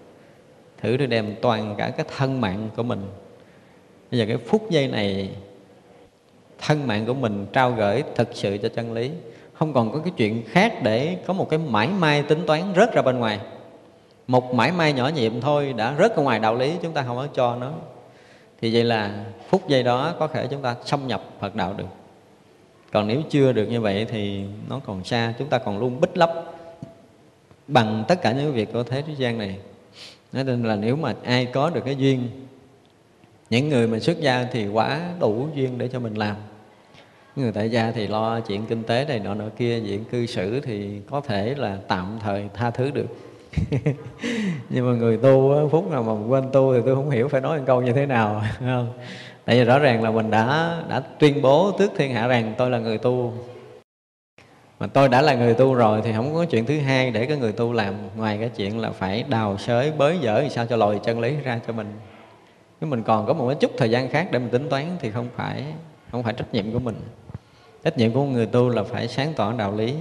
đem toàn cả cái thân mạng của mình. Bây giờ cái phút giây này, thân mạng của mình trao gửi thực sự cho chân lý. Không còn có cái chuyện khác để có một cái mãi may tính toán rớt ra bên ngoài. Một mãi may nhỏ nhiệm thôi đã rớt ra ngoài đạo lý, chúng ta không có cho nó. Thì vậy là phút giây đó có thể chúng ta xâm nhập Phật đạo được. Còn nếu chưa được như vậy thì nó còn xa. Chúng ta còn luôn bích lấp bằng tất cả những việc của thế gian này. Nên là nếu mà ai có được cái duyên, những người mà xuất gia thì quá đủ duyên để cho mình làm. Những người tại gia thì lo chuyện kinh tế này nọ kia, chuyện cư xử thì có thể là tạm thời tha thứ được. Nhưng mà người tu, phút nào mà quên tu thì tôi không hiểu phải nói một câu như thế nào. Không? Tại vì rõ ràng là mình đã tuyên bố trước thiên hạ rằng tôi là người tu. Mà tôi đã là người tu rồi thì không có chuyện thứ hai để cái người tu làm, ngoài cái chuyện là phải đào xới bới dỡ sao cho lòi chân lý ra cho mình. Nếu mình còn có một chút thời gian khác để mình tính toán thì không phải trách nhiệm của mình. Trách nhiệm của người tu là phải sáng tỏ đạo lý,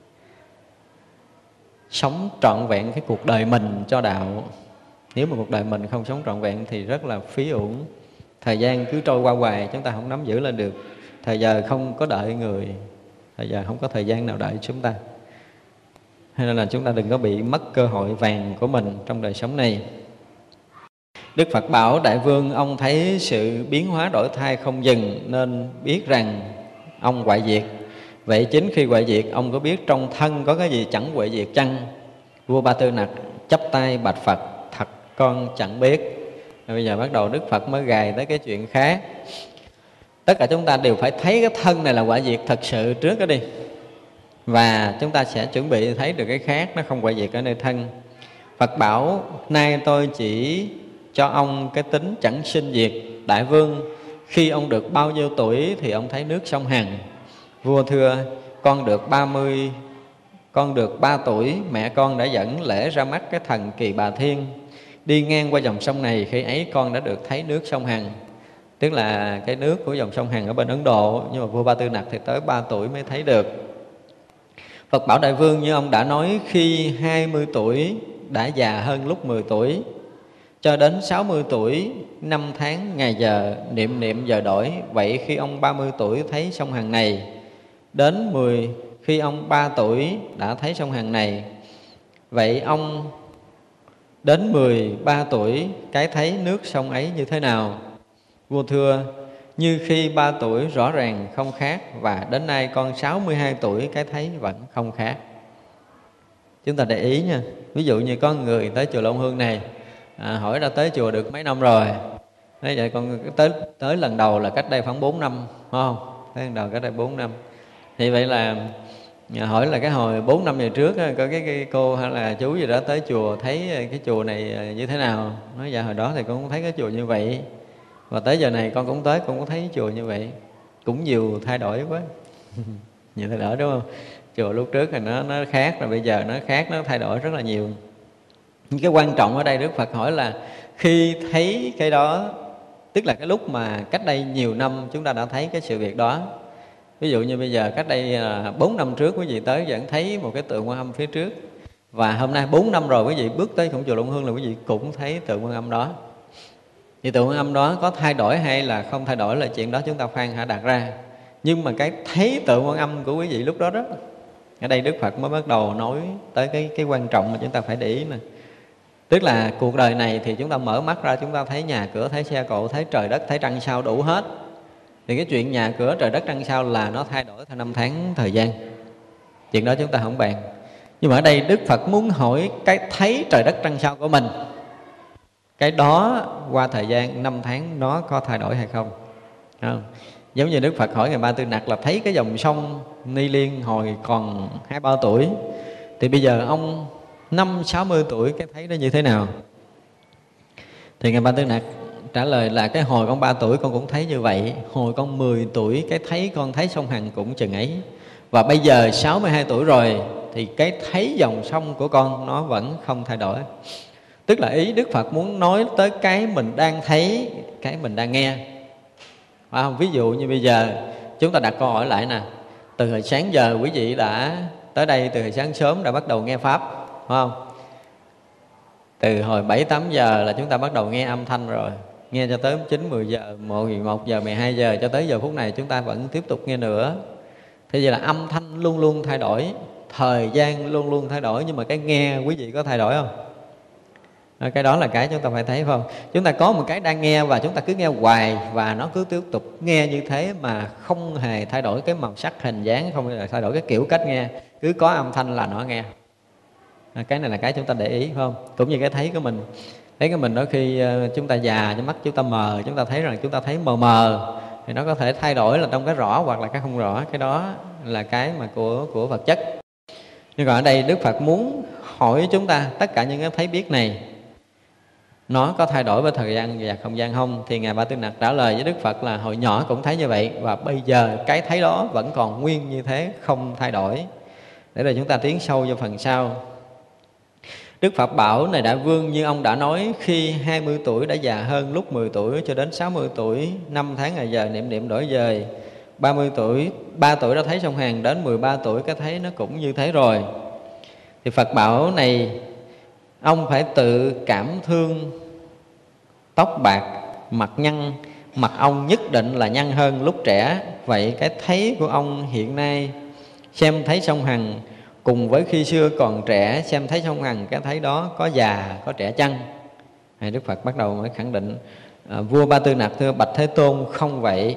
sống trọn vẹn cái cuộc đời mình cho đạo. Nếu mà cuộc đời mình không sống trọn vẹn thì rất là phí uổng. Thời gian cứ trôi qua hoài, chúng ta không nắm giữ lên được. Thời giờ không có đợi người, thời giờ không có thời gian nào đợi chúng ta. Cho nên là chúng ta đừng có bị mất cơ hội vàng của mình trong đời sống này. Đức Phật bảo Đại Vương, ông thấy sự biến hóa đổi thay không dừng nên biết rằng ông hoại diệt. Vậy chính khi hoại diệt, ông có biết trong thân có cái gì chẳng hoại diệt chăng? Vua Ba Tư Nặc chắp tay bạch Phật, thật con chẳng biết. Rồi bây giờ bắt đầu Đức Phật mới gài tới cái chuyện khác. Tất cả chúng ta đều phải thấy cái thân này là hoại diệt thật sự trước đó đi, và chúng ta sẽ chuẩn bị thấy được cái khác nó không hoại diệt ở nơi thân. Phật bảo, nay tôi chỉ cho ông cái tính chẳng sinh diệt. Đại Vương, khi ông được bao nhiêu tuổi thì ông thấy nước sông Hằng? Vua thưa, con được 3 tuổi, mẹ con đã dẫn lễ ra mắt cái thần Kỳ Bà Thiên. Đi ngang qua dòng sông này, khi ấy con đã được thấy nước sông Hằng. Tức là cái nước của dòng sông Hằng ở bên Ấn Độ, nhưng mà vua Ba Tư Nặc thì tới 3 tuổi mới thấy được. Phật bảo Đại Vương, như ông đã nói, khi 20 tuổi đã già hơn lúc 10 tuổi, cho đến 60 tuổi, 5 tháng ngày giờ, niệm giờ đổi. Vậy khi ông 30 tuổi thấy sông Hằng này, khi ông 3 tuổi đã thấy sông Hằng này, vậy ông đến 13 tuổi cái thấy nước sông ấy như thế nào? Vua thưa, như khi 3 tuổi rõ ràng không khác, và đến nay con 62 tuổi cái thấy vẫn không khác. Chúng ta để ý nha. Ví dụ như có người tới chùa Long Hương này, hỏi đã tới chùa được mấy năm rồi. Thế vậy con tới lần đầu là cách đây khoảng 4 năm, phải không? Tới lần đầu cách đây 4 năm. Thì vậy là hỏi là cái hồi 4 năm về trước có cái cô hay là chú gì đó tới chùa thấy cái chùa này như thế nào? Nói dạ hồi đó thì con cũng thấy cái chùa như vậy, và tới giờ này con cũng tới, con cũng thấy chùa như vậy. Cũng nhiều thay đổi quá. Nhiều thay đổi đúng không? Chùa lúc trước thì nó khác, rồi bây giờ nó khác, nó thay đổi rất là nhiều. Nhưng cái quan trọng ở đây Đức Phật hỏi là khi thấy cái đó, tức là cái lúc mà cách đây nhiều năm chúng ta đã thấy cái sự việc đó. Ví dụ như bây giờ cách đây 4 năm trước quý vị tới vẫn thấy một cái tượng Quan Âm phía trước, và hôm nay 4 năm rồi quý vị bước tới cổng chùa Long Hương là quý vị cũng thấy tượng Quan Âm đó. Thì tượng Quan Âm đó có thay đổi hay là không thay đổi là chuyện đó chúng ta khoan hãy đặt ra. Nhưng mà cái thấy tượng Quan Âm của quý vị lúc đó đó, ở đây Đức Phật mới bắt đầu nói tới cái quan trọng mà chúng ta phải để ý nè. Tức là cuộc đời này thì chúng ta mở mắt ra, chúng ta thấy nhà cửa, thấy xe cộ, thấy trời đất, thấy trăng sao đủ hết. Thì cái chuyện nhà cửa, trời đất, trăng sao là nó thay đổi theo năm tháng thời gian. Chuyện đó chúng ta không bàn. Nhưng mà ở đây Đức Phật muốn hỏi cái thấy trời đất trăng sao của mình, cái đó qua thời gian năm tháng nó có thay đổi hay không? Không? Giống như Đức Phật hỏi Ngài Ba Tư Nặc là thấy cái dòng sông Ni Liên hồi còn 2-3 tuổi, thì bây giờ ông 50-60 tuổi cái thấy nó như thế nào? Thì Ngài Ba Tư Nặc trả lời là cái hồi con 3 tuổi con cũng thấy như vậy, hồi con 10 tuổi cái thấy con thấy sông Hằng cũng chừng ấy, và bây giờ 62 tuổi rồi thì cái thấy dòng sông của con nó vẫn không thay đổi. Tức là ý Đức Phật muốn nói tới cái mình đang thấy, cái mình đang nghe. Phải không? Ví dụ như bây giờ chúng ta đặt câu hỏi lại nè, từ hồi sáng giờ quý vị đã tới đây, từ hồi sáng sớm đã bắt đầu nghe Pháp, phải không? Từ hồi 7-8 giờ là chúng ta bắt đầu nghe âm thanh rồi, nghe cho tới 9-10 giờ, 11 giờ, 12 giờ, cho tới giờ phút này chúng ta vẫn tiếp tục nghe nữa. Thế vậy là âm thanh luôn luôn thay đổi, thời gian luôn luôn thay đổi, nhưng mà cái nghe quý vị có thay đổi không? Cái đó là cái chúng ta phải thấy, phải không? Chúng ta có một cái đang nghe và chúng ta cứ nghe hoài, và nó cứ tiếp tục nghe như thế mà không hề thay đổi cái màu sắc, hình dáng, không hề thay đổi cái kiểu cách nghe, cứ có âm thanh là nó nghe. Cái này là cái chúng ta để ý, phải không? Cũng như cái thấy của mình. Thấy của mình đôi khi chúng ta già, mắt chúng ta mờ, chúng ta thấy rằng chúng ta thấy mờ mờ, thì nó có thể thay đổi là trong cái rõ hoặc là cái không rõ. Cái đó là cái mà của vật chất. Nhưng còn ở đây Đức Phật muốn hỏi chúng ta tất cả những cái thấy biết này nó có thay đổi với thời gian và không gian không? Thì Ngài Ba Tư Nặc trả lời với Đức Phật là hồi nhỏ cũng thấy như vậy, và bây giờ cái thấy đó vẫn còn nguyên như thế, không thay đổi. Để rồi chúng ta tiến sâu vào phần sau. Đức Phật bảo: này Đại Vương, như ông đã nói, khi 20 tuổi đã già hơn lúc 10 tuổi, cho đến 60 tuổi, 5 tháng ngày giờ niệm niệm đổi dời. 30 tuổi, 3 tuổi đã thấy sông Hàn, đến 13 tuổi cái thấy nó cũng như thế rồi. Thì Phật bảo: này, ông phải tự cảm thương tóc bạc, mặt nhăn, mặt ông nhất định là nhăn hơn lúc trẻ. Vậy cái thấy của ông hiện nay xem thấy sông Hằng cùng với khi xưa còn trẻ xem thấy sông Hằng, cái thấy đó có già có trẻ chăng? Đức Phật bắt đầu mới khẳng định: vua Ba Tư Nặc thưa bạch Thế Tôn, không vậy.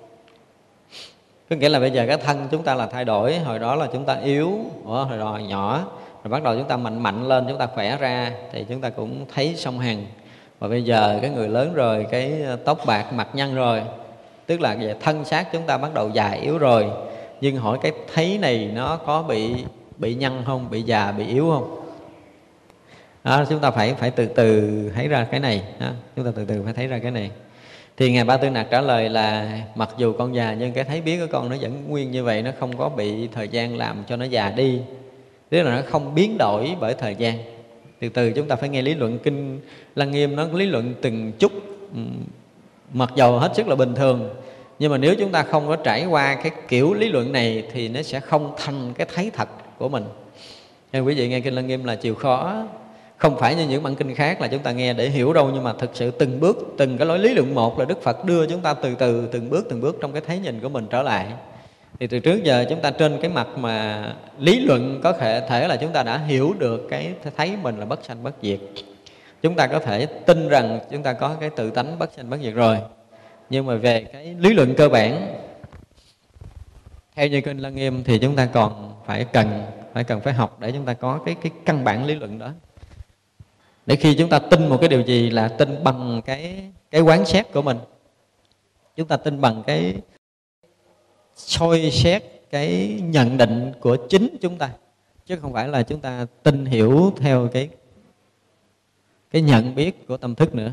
Có nghĩa là bây giờ cái thân chúng ta là thay đổi. Hồi đó là chúng ta yếu, hồi đó nhỏ, rồi bắt đầu chúng ta mạnh mạnh lên, chúng ta khỏe ra thì chúng ta cũng thấy sông Hằng. Và bây giờ cái người lớn rồi, cái tóc bạc, mặt nhăn rồi, tức là về thân xác chúng ta bắt đầu già yếu rồi. Nhưng hỏi cái thấy này nó có bị nhăn không, bị già, bị yếu không? Đó, chúng ta phải từ từ thấy ra cái này. Đó, chúng ta từ từ phải thấy ra cái này. Thì Ngài Ba Tư Nặc trả lời là mặc dù con già nhưng cái thấy biết của con nó vẫn nguyên như vậy, nó không có bị thời gian làm cho nó già đi, tức là nó không biến đổi bởi thời gian. Từ từ chúng ta phải nghe lý luận Kinh Lăng Nghiêm, nó lý luận từng chút, mặc dầu hết sức là bình thường, nhưng mà nếu chúng ta không có trải qua cái kiểu lý luận này thì nó sẽ không thành cái thấy thật của mình. Nên quý vị nghe Kinh Lăng Nghiêm là chịu khó, không phải như những bản kinh khác là chúng ta nghe để hiểu đâu, nhưng mà thực sự từng bước, từng cái lối lý luận một là Đức Phật đưa chúng ta từ từ, từng bước trong cái thấy nhìn của mình trở lại. Thì từ trước giờ chúng ta trên cái mặt mà lý luận có thể là chúng ta đã hiểu được cái thấy mình là bất sanh bất diệt. Chúng ta có thể tin rằng chúng ta có cái tự tánh bất sanh bất diệt rồi. Nhưng mà về cái lý luận cơ bản theo như Kinh Lăng Nghiêm thì chúng ta còn phải cần phải học để chúng ta có cái căn bản lý luận đó. Để khi chúng ta tin một cái điều gì là tin bằng cái quán xét của mình. Chúng ta tin bằng cái soi xét, cái nhận định của chính chúng ta, chứ không phải là chúng ta tin hiểu theo cái nhận biết của tâm thức nữa.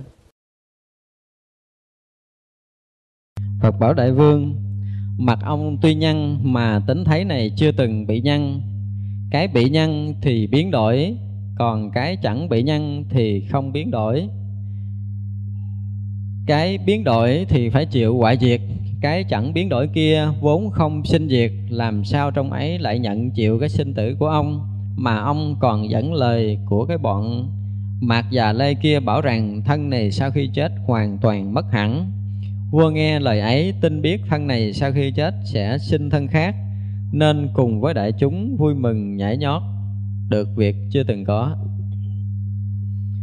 Phật bảo Đại Vương, mặt ông tuy nhăn mà tính thấy này chưa từng bị nhăn. Cái bị nhăn thì biến đổi, còn cái chẳng bị nhăn thì không biến đổi. Cái biến đổi thì phải chịu hoại diệt, cái chẳng biến đổi kia vốn không sinh diệt, làm sao trong ấy lại nhận chịu cái sinh tử của ông, mà ông còn dẫn lời của cái bọn Mạc Già Lê kia bảo rằng thân này sau khi chết hoàn toàn mất hẳn. Vua nghe lời ấy tin biết thân này sau khi chết sẽ sinh thân khác, nên cùng với đại chúng vui mừng nhảy nhót, được việc chưa từng có.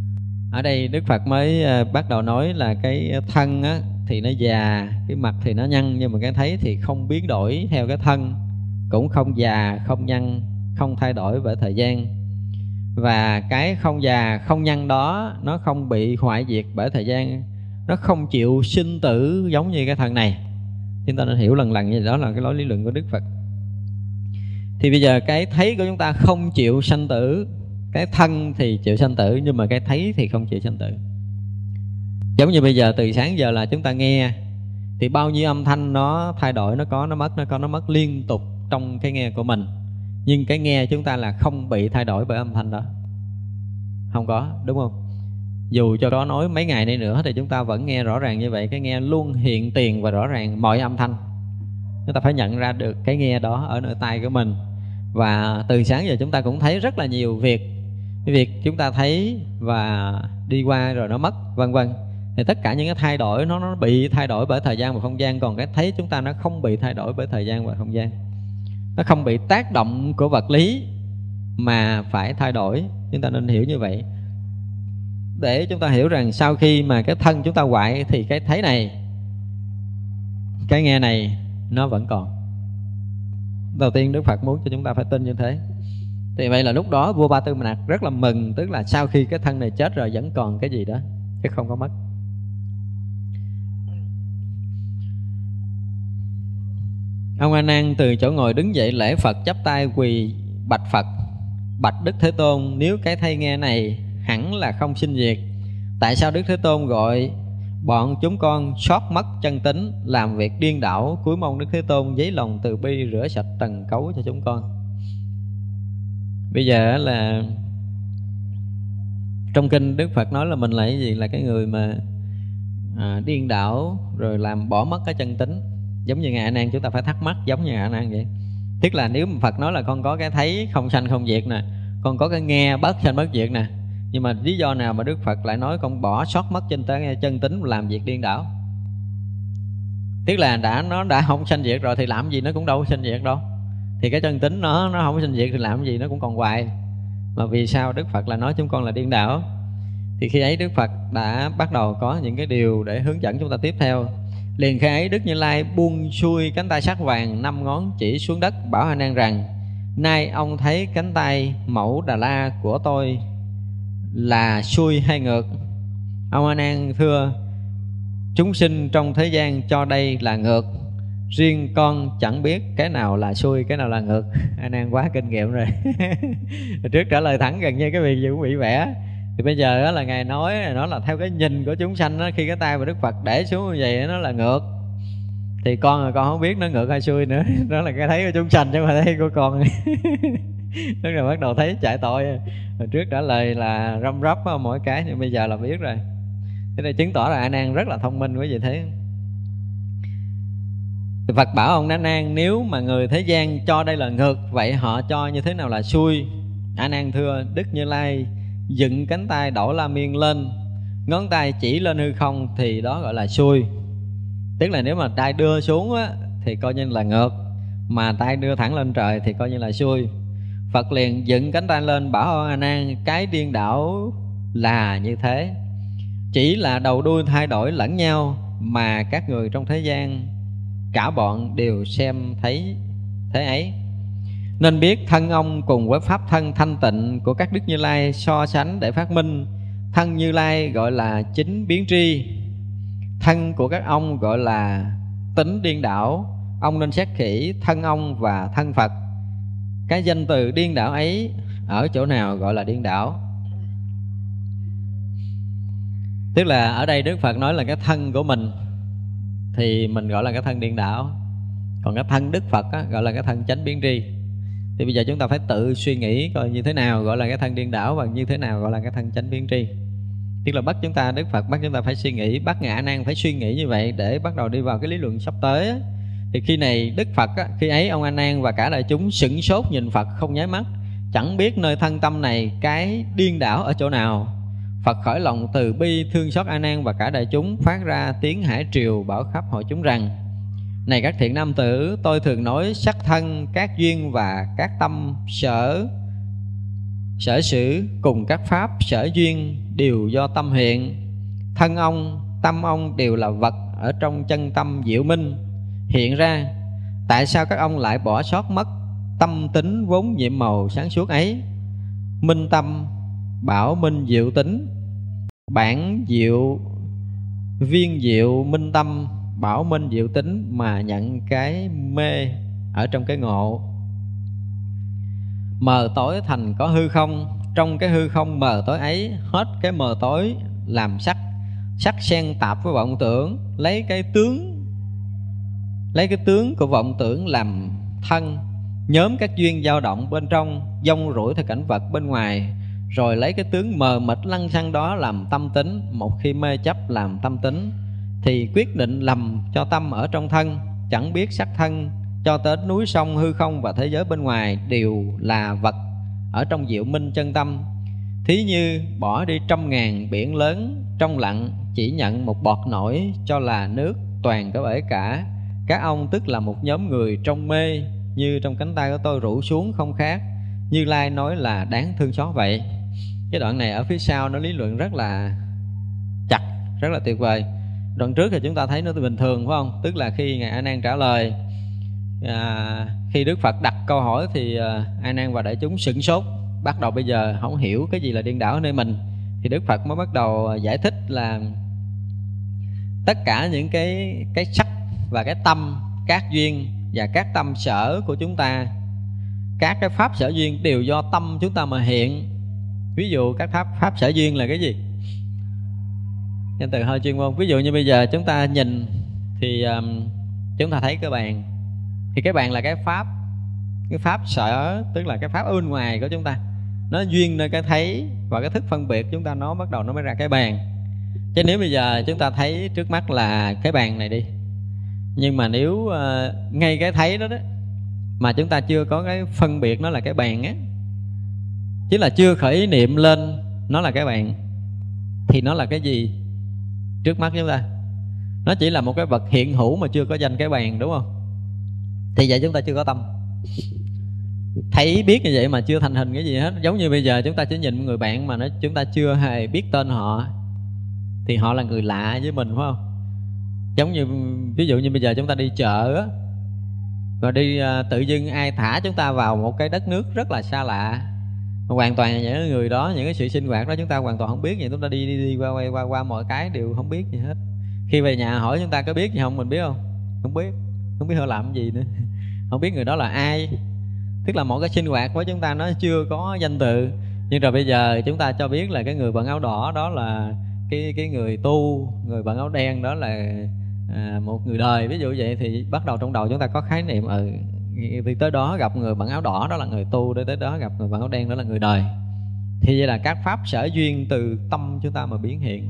Ở đây Đức Phật mới bắt đầu nói là cái thân á, thì nó già, cái mặt thì nó nhăn, nhưng mà cái thấy thì không biến đổi theo cái thân, cũng không già, không nhăn, không thay đổi bởi thời gian. Và cái không già, không nhăn đó nó không bị hoại diệt bởi thời gian, nó không chịu sinh tử giống như cái thân này. Chúng ta nên hiểu lần lần như đó là cái lối lý luận của Đức Phật. Thì bây giờ cái thấy của chúng ta không chịu sanh tử, cái thân thì chịu sanh tử, nhưng mà cái thấy thì không chịu sanh tử. Giống như bây giờ từ sáng giờ là chúng ta nghe, thì bao nhiêu âm thanh nó thay đổi, nó có, nó mất, nó có, nó mất liên tục trong cái nghe của mình. Nhưng cái nghe chúng ta là không bị thay đổi bởi âm thanh đó. Không có, đúng không? Dù cho có nói mấy ngày nay nữa thì chúng ta vẫn nghe rõ ràng như vậy. Cái nghe luôn hiện tiền và rõ ràng mọi âm thanh. Chúng ta phải nhận ra được cái nghe đó ở nơi tai của mình. Và từ sáng giờ chúng ta cũng thấy rất là nhiều việc. Cái việc chúng ta thấy và đi qua rồi nó mất, vân vân. Thì tất cả những cái thay đổi nó bị thay đổi bởi thời gian và không gian. Còn cái thấy chúng ta nó không bị thay đổi bởi thời gian và không gian. Nó không bị tác động của vật lý mà phải thay đổi. Chúng ta nên hiểu như vậy, để chúng ta hiểu rằng sau khi mà cái thân chúng ta hoại thì cái thấy này, cái nghe này nó vẫn còn. Đầu tiên Đức Phật muốn cho chúng ta phải tin như thế. Thì vậy là lúc đó vua Ba Tư Nặc rất là mừng. Tức là sau khi cái thân này chết rồi vẫn còn cái gì đó, chứ không có mất. Ông A Nan từ chỗ ngồi đứng dậy lễ Phật, chắp tay quỳ bạch Phật: bạch Đức Thế Tôn, nếu cái thấy nghe này hẳn là không sinh diệt, tại sao Đức Thế Tôn gọi bọn chúng con sót mất chân tính, làm việc điên đảo, cúi mong Đức Thế Tôn giấy lòng từ bi rửa sạch trần cấu cho chúng con? Bây giờ là trong kinh Đức Phật nói là mình là cái gì? Là cái người mà điên đảo rồi làm bỏ mất cái chân tính. Giống như Ngài A Nan, chúng ta phải thắc mắc giống như Ngài A Nan vậy. Tức là nếu mà Phật nói là con có cái thấy không sanh không diệt nè, con có cái nghe bất sanh bất diệt nè, nhưng mà lý do nào mà Đức Phật lại nói con bỏ sót mất chân tính làm việc điên đảo? Tức là nó đã không sanh diệt rồi thì làm gì nó cũng đâu có sanh diệt đâu. Thì cái chân tính nó không sanh diệt thì làm gì nó cũng còn hoài. Mà vì sao Đức Phật lại nói chúng con là điên đảo? Thì khi ấy Đức Phật đã bắt đầu có những cái điều để hướng dẫn chúng ta tiếp theo. Liền khi ấy Đức Như Lai buông xuôi cánh tay sắc vàng 5 ngón chỉ xuống đất, bảo A Nan rằng: nay ông thấy cánh tay mẫu Đà La của tôi là xuôi hay ngược? Ông A Nan thưa: chúng sinh trong thế gian cho đây là ngược, riêng con chẳng biết cái nào là xuôi, cái nào là ngược. A Nan quá kinh nghiệm rồi. Trước trả lời thẳng gần như cái việc gì cũng bị vẽ. Thì bây giờ đó là Ngài nói nó là theo cái nhìn của chúng sanh đó, khi cái tay của Đức Phật để xuống như vậy nó là ngược, thì con không biết nó ngược hay xuôi nữa. Đó là cái thấy của chúng sanh chứ không phải thấy của con. Tức là bắt đầu thấy chạy tội. Hồi trước trả lời là răm rắp mỗi cái, nhưng bây giờ là biết rồi. Thế này chứng tỏ là A Nan rất là thông minh, quý vị thấy. Thì Phật bảo ông A Nan, nếu mà người thế gian cho đây là ngược, vậy họ cho như thế nào là xuôi? A Nan thưa: Đức Như Lai dựng cánh tay đổ la miên lên, ngón tay chỉ lên hư không thì đó gọi là xuôi. Tức là nếu mà tay đưa xuống á, thì coi như là ngược, mà tay đưa thẳng lên trời thì coi như là xuôi. Phật liền dựng cánh tay lên bảo ông A Nan, cái điên đảo là như thế, chỉ là đầu đuôi thay đổi lẫn nhau, mà các người trong thế gian cả bọn đều xem thấy thế ấy. Nên biết thân ông cùng với pháp thân thanh tịnh của các Đức Như Lai so sánh để phát minh. Thân Như Lai gọi là chính biến tri, thân của các ông gọi là tính điên đảo. Ông nên xét kỹ thân ông và thân Phật, cái danh từ điên đảo ấy ở chỗ nào gọi là điên đảo? Tức là ở đây Đức Phật nói là cái thân của mình thì mình gọi là cái thân điên đảo, còn cái thân Đức Phật á, gọi là cái thân chánh biến tri. Thì bây giờ chúng ta phải tự suy nghĩ coi như thế nào gọi là cái thân điên đảo và như thế nào gọi là cái thân chánh biến tri. Tức là bắt chúng ta, Đức Phật bắt chúng ta phải suy nghĩ, bắt Ngài A Nan phải suy nghĩ như vậy để bắt đầu đi vào cái lý luận sắp tới á. Thì khi này Đức Phật á, khi ấy ông A Nan và cả đại chúng sửng sốt nhìn Phật không nháy mắt, chẳng biết nơi thân tâm này cái điên đảo ở chỗ nào. Phật khởi lòng từ bi thương xót A Nan và cả đại chúng, phát ra tiếng hải triều bảo khắp hội chúng rằng: này các thiện nam tử, tôi thường nói sắc thân, các duyên và các tâm sở sở sử cùng các pháp sở duyên đều do tâm hiện. Thân ông, tâm ông đều là vật ở trong chân tâm diệu minh hiện ra. Tại sao các ông lại bỏ sót mất tâm tính vốn nhiệm màu sáng suốt ấy? Minh tâm bảo minh diệu tính, bản diệu viên diệu minh tâm bảo minh diệu tính mà nhận cái mê ở trong cái ngộ. Mờ tối thành có hư không, trong cái hư không mờ tối ấy hết cái mờ tối làm sắc, sắc xen tạp với vọng tưởng, lấy cái tướng của vọng tưởng làm thân, nhóm các duyên dao động bên trong, dông rủi theo cảnh vật bên ngoài, rồi lấy cái tướng mờ mịt lăng xăng đó làm tâm tính. Một khi mê chấp làm tâm tính thì quyết định lầm cho tâm ở trong thân, chẳng biết sắc thân cho tới núi sông hư không và thế giới bên ngoài đều là vật ở trong diệu minh chân tâm. Thí như bỏ đi 100.000 biển lớn trong lặng, chỉ nhận một bọt nổi cho là nước toàn cái bể cả. Các ông tức là một nhóm người trong mê, như trong cánh tay của tôi rủ xuống không khác. Như Lai nói là đáng thương xót vậy. Cái đoạn này ở phía sau nó lý luận rất là chặt, rất là tuyệt vời. Đoạn trước thì chúng ta thấy nó bình thường phải không? Tức là khi Ngài A Nan trả lời, khi Đức Phật đặt câu hỏi thì A Nan và đại chúng sửng sốt, bắt đầu bây giờ không hiểu cái gì là điên đảo ở nơi mình. Thì Đức Phật mới bắt đầu giải thích là tất cả những cái sắc và cái tâm, các duyên và các tâm sở của chúng ta, các cái pháp sở duyên đều do tâm chúng ta mà hiện. Ví dụ các pháp sở duyên là cái gì? Nhân từ hơi chuyên môn. Ví dụ như bây giờ chúng ta nhìn thì chúng ta thấy cái bàn. Thì cái bàn là cái pháp sở, tức là cái pháp ở bên ngoài của chúng ta. Nó duyên nơi cái thấy và cái thức phân biệt chúng ta, nó bắt đầu nó mới ra cái bàn. Chứ nếu bây giờ chúng ta thấy trước mắt là cái bàn này đi, nhưng mà nếu ngay cái thấy đó mà chúng ta chưa có cái phân biệt nó là cái bàn á, chứ là chưa khởi ý niệm lên nó là cái bàn, thì nó là cái gì trước mắt chúng ta? Nó chỉ là một cái vật hiện hữu mà chưa có danh cái bàn, đúng không? Thì vậy chúng ta chưa có tâm. Thấy biết như vậy mà chưa thành hình cái gì hết. Giống như bây giờ chúng ta chỉ nhìn một người bạn mà chúng ta chưa hề biết tên họ, thì họ là người lạ với mình, phải không? Giống như ví dụ như bây giờ chúng ta đi chợ á, rồi đi tự dưng ai thả chúng ta vào một cái đất nước rất là xa lạ, hoàn toàn những người đó, những cái sự sinh hoạt đó chúng ta hoàn toàn không biết gì. Chúng ta đi qua mọi cái đều không biết gì hết. Khi về nhà hỏi chúng ta có biết gì không, mình biết không? Không biết họ làm gì nữa, không biết người đó là ai. Tức là mọi cái sinh hoạt của chúng ta nó chưa có danh tự. Nhưng rồi bây giờ chúng ta cho biết là cái người bận áo đỏ đó là cái người tu, người bận áo đen đó là một người đời, ví dụ vậy. Thì bắt đầu trong đầu chúng ta có khái niệm thì tới đó gặp người bận áo đỏ đó là người tu, tới đó gặp người bận áo đen đó là người đời. Thì vậy là các pháp sở duyên từ tâm chúng ta mà biến hiện.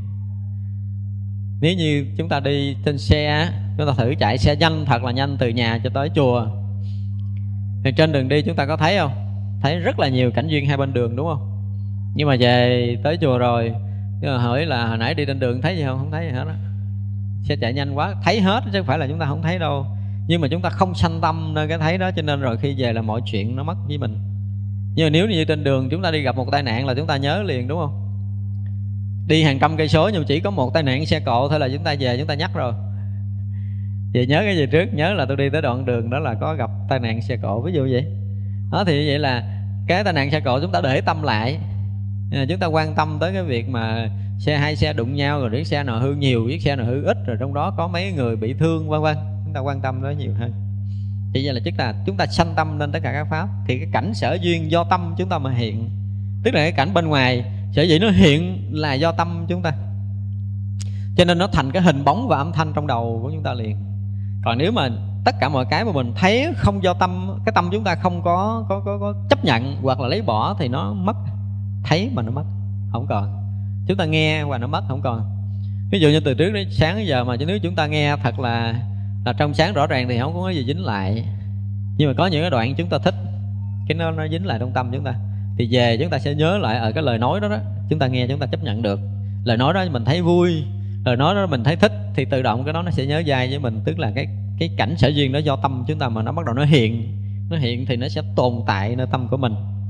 Nếu như chúng ta đi trên xe, chúng ta thử chạy xe nhanh thật là nhanh từ nhà cho tới chùa, thì trên đường đi chúng ta có thấy không? Thấy rất là nhiều cảnh duyên hai bên đường, đúng không? Nhưng mà về tới chùa rồi, nhưng mà hỏi là hồi nãy đi trên đường thấy gì không? Không thấy gì hết đó. Xe chạy nhanh quá, thấy hết chứ không phải là chúng ta không thấy đâu. Nhưng mà chúng ta không sanh tâm nơi cái thấy đó, cho nên rồi khi về là mọi chuyện nó mất với mình. Nhưng mà nếu như trên đường chúng ta đi gặp một tai nạn là chúng ta nhớ liền, đúng không? Đi hàng trăm cây số nhưng chỉ có một tai nạn xe cộ thôi là chúng ta về chúng ta nhắc rồi. Vậy nhớ cái gì trước? Nhớ là tôi đi tới đoạn đường đó là có gặp tai nạn xe cộ, ví dụ vậy. Đó, thì vậy là cái tai nạn xe cộ chúng ta để tâm lại. Chúng ta quan tâm tới cái việc mà hai xe đụng nhau, rồi chiếc xe nào hư nhiều, chiếc xe nào hư ít, rồi trong đó có mấy người bị thương, vân vân. Chúng ta quan tâm đó nhiều hơn. Thì vậy là chúng ta sanh tâm lên tất cả các pháp. Thì cái cảnh sở duyên do tâm chúng ta mà hiện. Tức là cái cảnh bên ngoài sở dĩ nó hiện là do tâm chúng ta, cho nên nó thành cái hình bóng và âm thanh trong đầu của chúng ta liền. Còn nếu mà tất cả mọi cái mà mình thấy không do tâm, cái tâm chúng ta không có chấp nhận hoặc là lấy bỏ, thì nó mất. Thấy mà nó mất, không còn. Chúng ta nghe và nó mất, không còn. Ví dụ như từ trước đến sáng đến giờ mà nếu chúng ta nghe thật là trong sáng rõ ràng thì không có gì dính lại. Nhưng mà có những cái đoạn chúng ta thích, cái nó dính lại trong tâm chúng ta, thì về chúng ta sẽ nhớ lại ở cái lời nói đó, chúng ta nghe chúng ta chấp nhận được. Lời nói đó mình thấy vui, lời nói đó mình thấy thích, thì tự động cái đó nó sẽ nhớ dai với mình. Tức là cái cảnh sở duyên đó do tâm chúng ta mà nó bắt đầu nó hiện thì nó sẽ tồn tại nơi tâm của mình.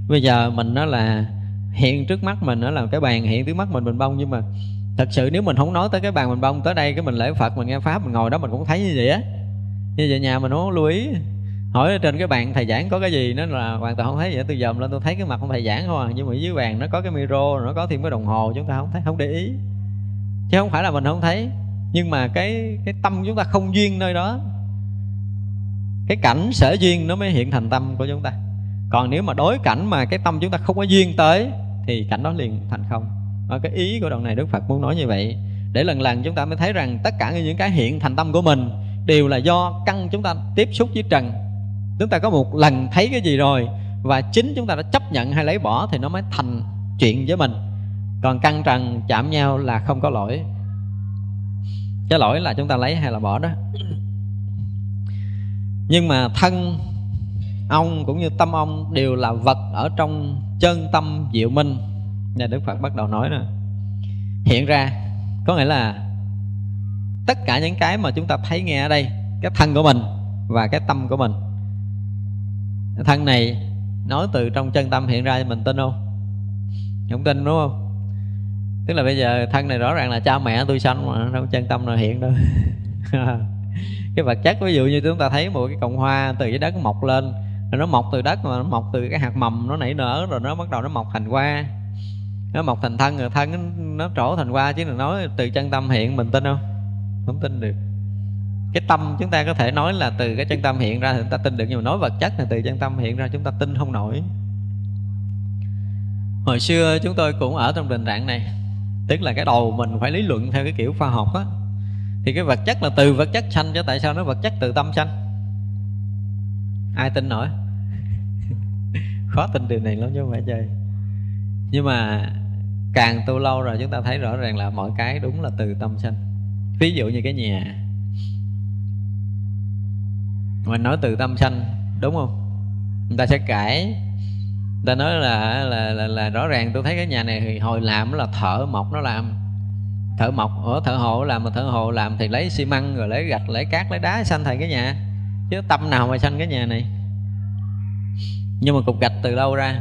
Bây giờ mình nó là hiện trước mắt mình, nó là cái bàn hiện trước mắt mình bình bông, nhưng mà thật sự nếu mình không nói tới cái bàn bình bông, tới đây cái mình lễ Phật, mình nghe Pháp, mình ngồi đó mình cũng thấy như vậy á. Như vậy nhà mình không lưu ý, hỏi ở trên cái bàn thầy giảng có cái gì, nó là hoàn toàn không thấy vậy. Tôi dòm lên tôi thấy cái mặt không thầy giảng không à, nhưng mà dưới bàn nó có cái micro, nó có thêm cái đồng hồ, chúng ta không thấy, không để ý. Chứ không phải là mình không thấy, nhưng mà cái tâm chúng ta không duyên nơi đó, cái cảnh sở duyên nó mới hiện thành tâm của chúng ta. Còn nếu mà đối cảnh mà cái tâm chúng ta không có duyên tới thì cảnh đó liền thành không. Đó, cái ý của đoạn này Đức Phật muốn nói như vậy, để lần lần chúng ta mới thấy rằng tất cả những cái hiện thành tâm của mình đều là do căn chúng ta tiếp xúc với trần. Chúng ta có một lần thấy cái gì rồi, và chính chúng ta đã chấp nhận hay lấy bỏ thì nó mới thành chuyện với mình. Còn căn trần chạm nhau là không có lỗi. Cái lỗi là chúng ta lấy hay là bỏ đó. Nhưng mà thân ông cũng như tâm ông đều là vật ở trong chân tâm diệu minh. Nhà Đức Phật bắt đầu nói nè, hiện ra có nghĩa là tất cả những cái mà chúng ta thấy nghe ở đây, cái thân của mình và cái tâm của mình. Cái thân này nói từ trong chân tâm hiện ra, mình tin không? Không tin đúng không? Tức là bây giờ thân này rõ ràng là cha mẹ tôi sanh mà, trong chân tâm nào hiện đâu. Cái vật chất ví dụ như chúng ta thấy một cái cọng hoa từ dưới đất mọc lên, rồi nó mọc từ đất mà nó mọc từ cái hạt mầm, nó nảy nở rồi nó bắt đầu nó mọc thành hoa, nó mọc thành thân, rồi thân nó trổ thành hoa. Chứ đừng nói từ chân tâm hiện, mình tin không? Không tin được. Cái tâm chúng ta có thể nói là từ cái chân tâm hiện ra thì chúng ta tin được, nhưng mà nói vật chất là từ chân tâm hiện ra chúng ta tin không nổi. Hồi xưa chúng tôi cũng ở trong tình trạng này, tức là cái đầu mình phải lý luận theo cái kiểu khoa học á, thì cái vật chất là từ vật chất sanh, chứ tại sao nó vật chất từ tâm sanh? Ai tin nổi? Khó tin điều này lắm chứ không phải chơi. Nhưng mà càng tu lâu rồi chúng ta thấy rõ ràng là mọi cái đúng là từ tâm sanh. Ví dụ như cái nhà, mình nói từ tâm sanh đúng không? Người ta sẽ cãi, người ta nói là rõ ràng tôi thấy cái nhà này thì hồi làm là thợ mộc nó làm. Thợ mộc ở thợ hồ làm, mà thợ hồ làm thì lấy xi măng rồi lấy gạch lấy cát lấy đá sanh thành cái nhà, chứ tâm nào mà sanh cái nhà này. Nhưng mà cục gạch từ đâu ra?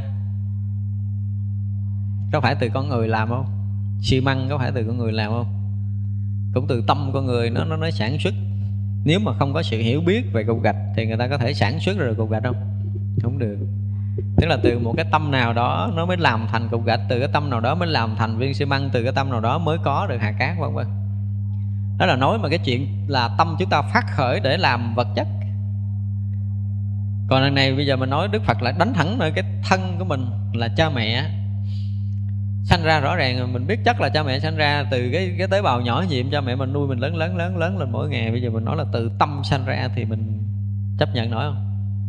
Có phải từ con người làm không? Xi măng có phải từ con người làm không? Cũng từ tâm con người nó sản xuất. Nếu mà không có sự hiểu biết về cục gạch thì người ta có thể sản xuất ra được cục gạch không? Không được. Tức là từ một cái tâm nào đó nó mới làm thành cục gạch, từ cái tâm nào đó mới làm thành viên xi măng, từ cái tâm nào đó mới có được hạt cát, vân vân. Đó là nói mà cái chuyện là tâm chúng ta phát khởi để làm vật chất. Còn lần này bây giờ mình nói Đức Phật lại đánh thẳng nơi cái thân của mình là cha mẹ sanh ra. Rõ ràng mình biết chắc là cha mẹ sanh ra từ cái tế bào nhỏ nhiệm cha mẹ mình nuôi mình lớn lên mỗi ngày. Bây giờ mình nói là từ tâm sanh ra thì mình chấp nhận nổi không?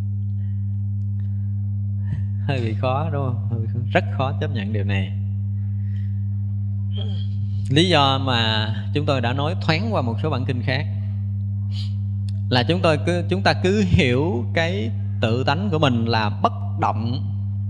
Hơi bị khó đúng không? Rất khó chấp nhận điều này. Lý do mà chúng tôi đã nói thoáng qua một số bản kinh khác là chúng ta cứ hiểu cái tự tánh của mình là bất động,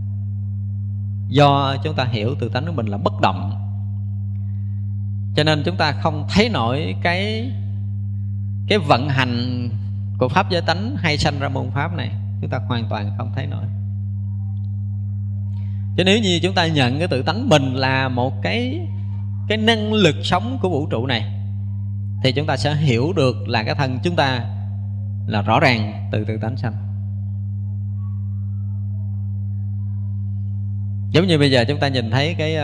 do chúng ta hiểu tự tánh của mình là bất động, cho nên chúng ta không thấy nổi cái vận hành của pháp giới tánh hay sanh ra môn pháp này. Chúng ta hoàn toàn không thấy nổi. Chứ nếu như chúng ta nhận cái tự tánh mình là một cái năng lực sống của vũ trụ này thì chúng ta sẽ hiểu được là cái thân chúng ta là rõ ràng từ tự tánh sanh. Giống như bây giờ chúng ta nhìn thấy cái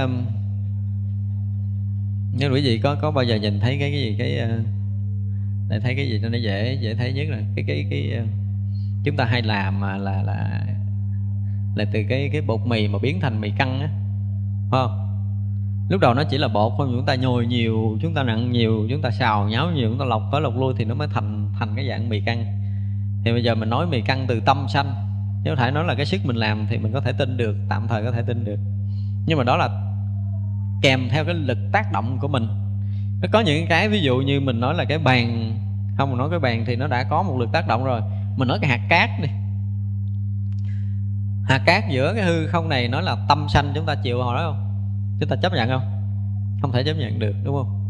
nếu quý vị có bao giờ nhìn thấy cái gì để thấy cái gì nó dễ thấy nhất là cái chúng ta hay làm mà là từ cái bột mì mà biến thành mì căn á, phải không? Lúc đầu nó chỉ là bột thôi, chúng ta nhồi nhiều, chúng ta nặng nhiều, chúng ta xào nháo nhiều, chúng ta lọc tới lọc lui thì nó mới thành cái dạng mì căn. Thì bây giờ mình nói mì căn từ tâm sanh, nếu phải nói là cái sức mình làm thì mình có thể tin được, tạm thời có thể tin được. Nhưng mà đó là kèm theo cái lực tác động của mình. Nó có những cái ví dụ như mình nói là cái bàn, không, mình nói cái bàn thì nó đã có một lực tác động rồi. Mình nói cái hạt cát đi, hạt cát giữa cái hư không này nói là tâm sanh, chúng ta chịu hồi đó không? Chúng ta chấp nhận không? Không thể chấp nhận được, đúng không?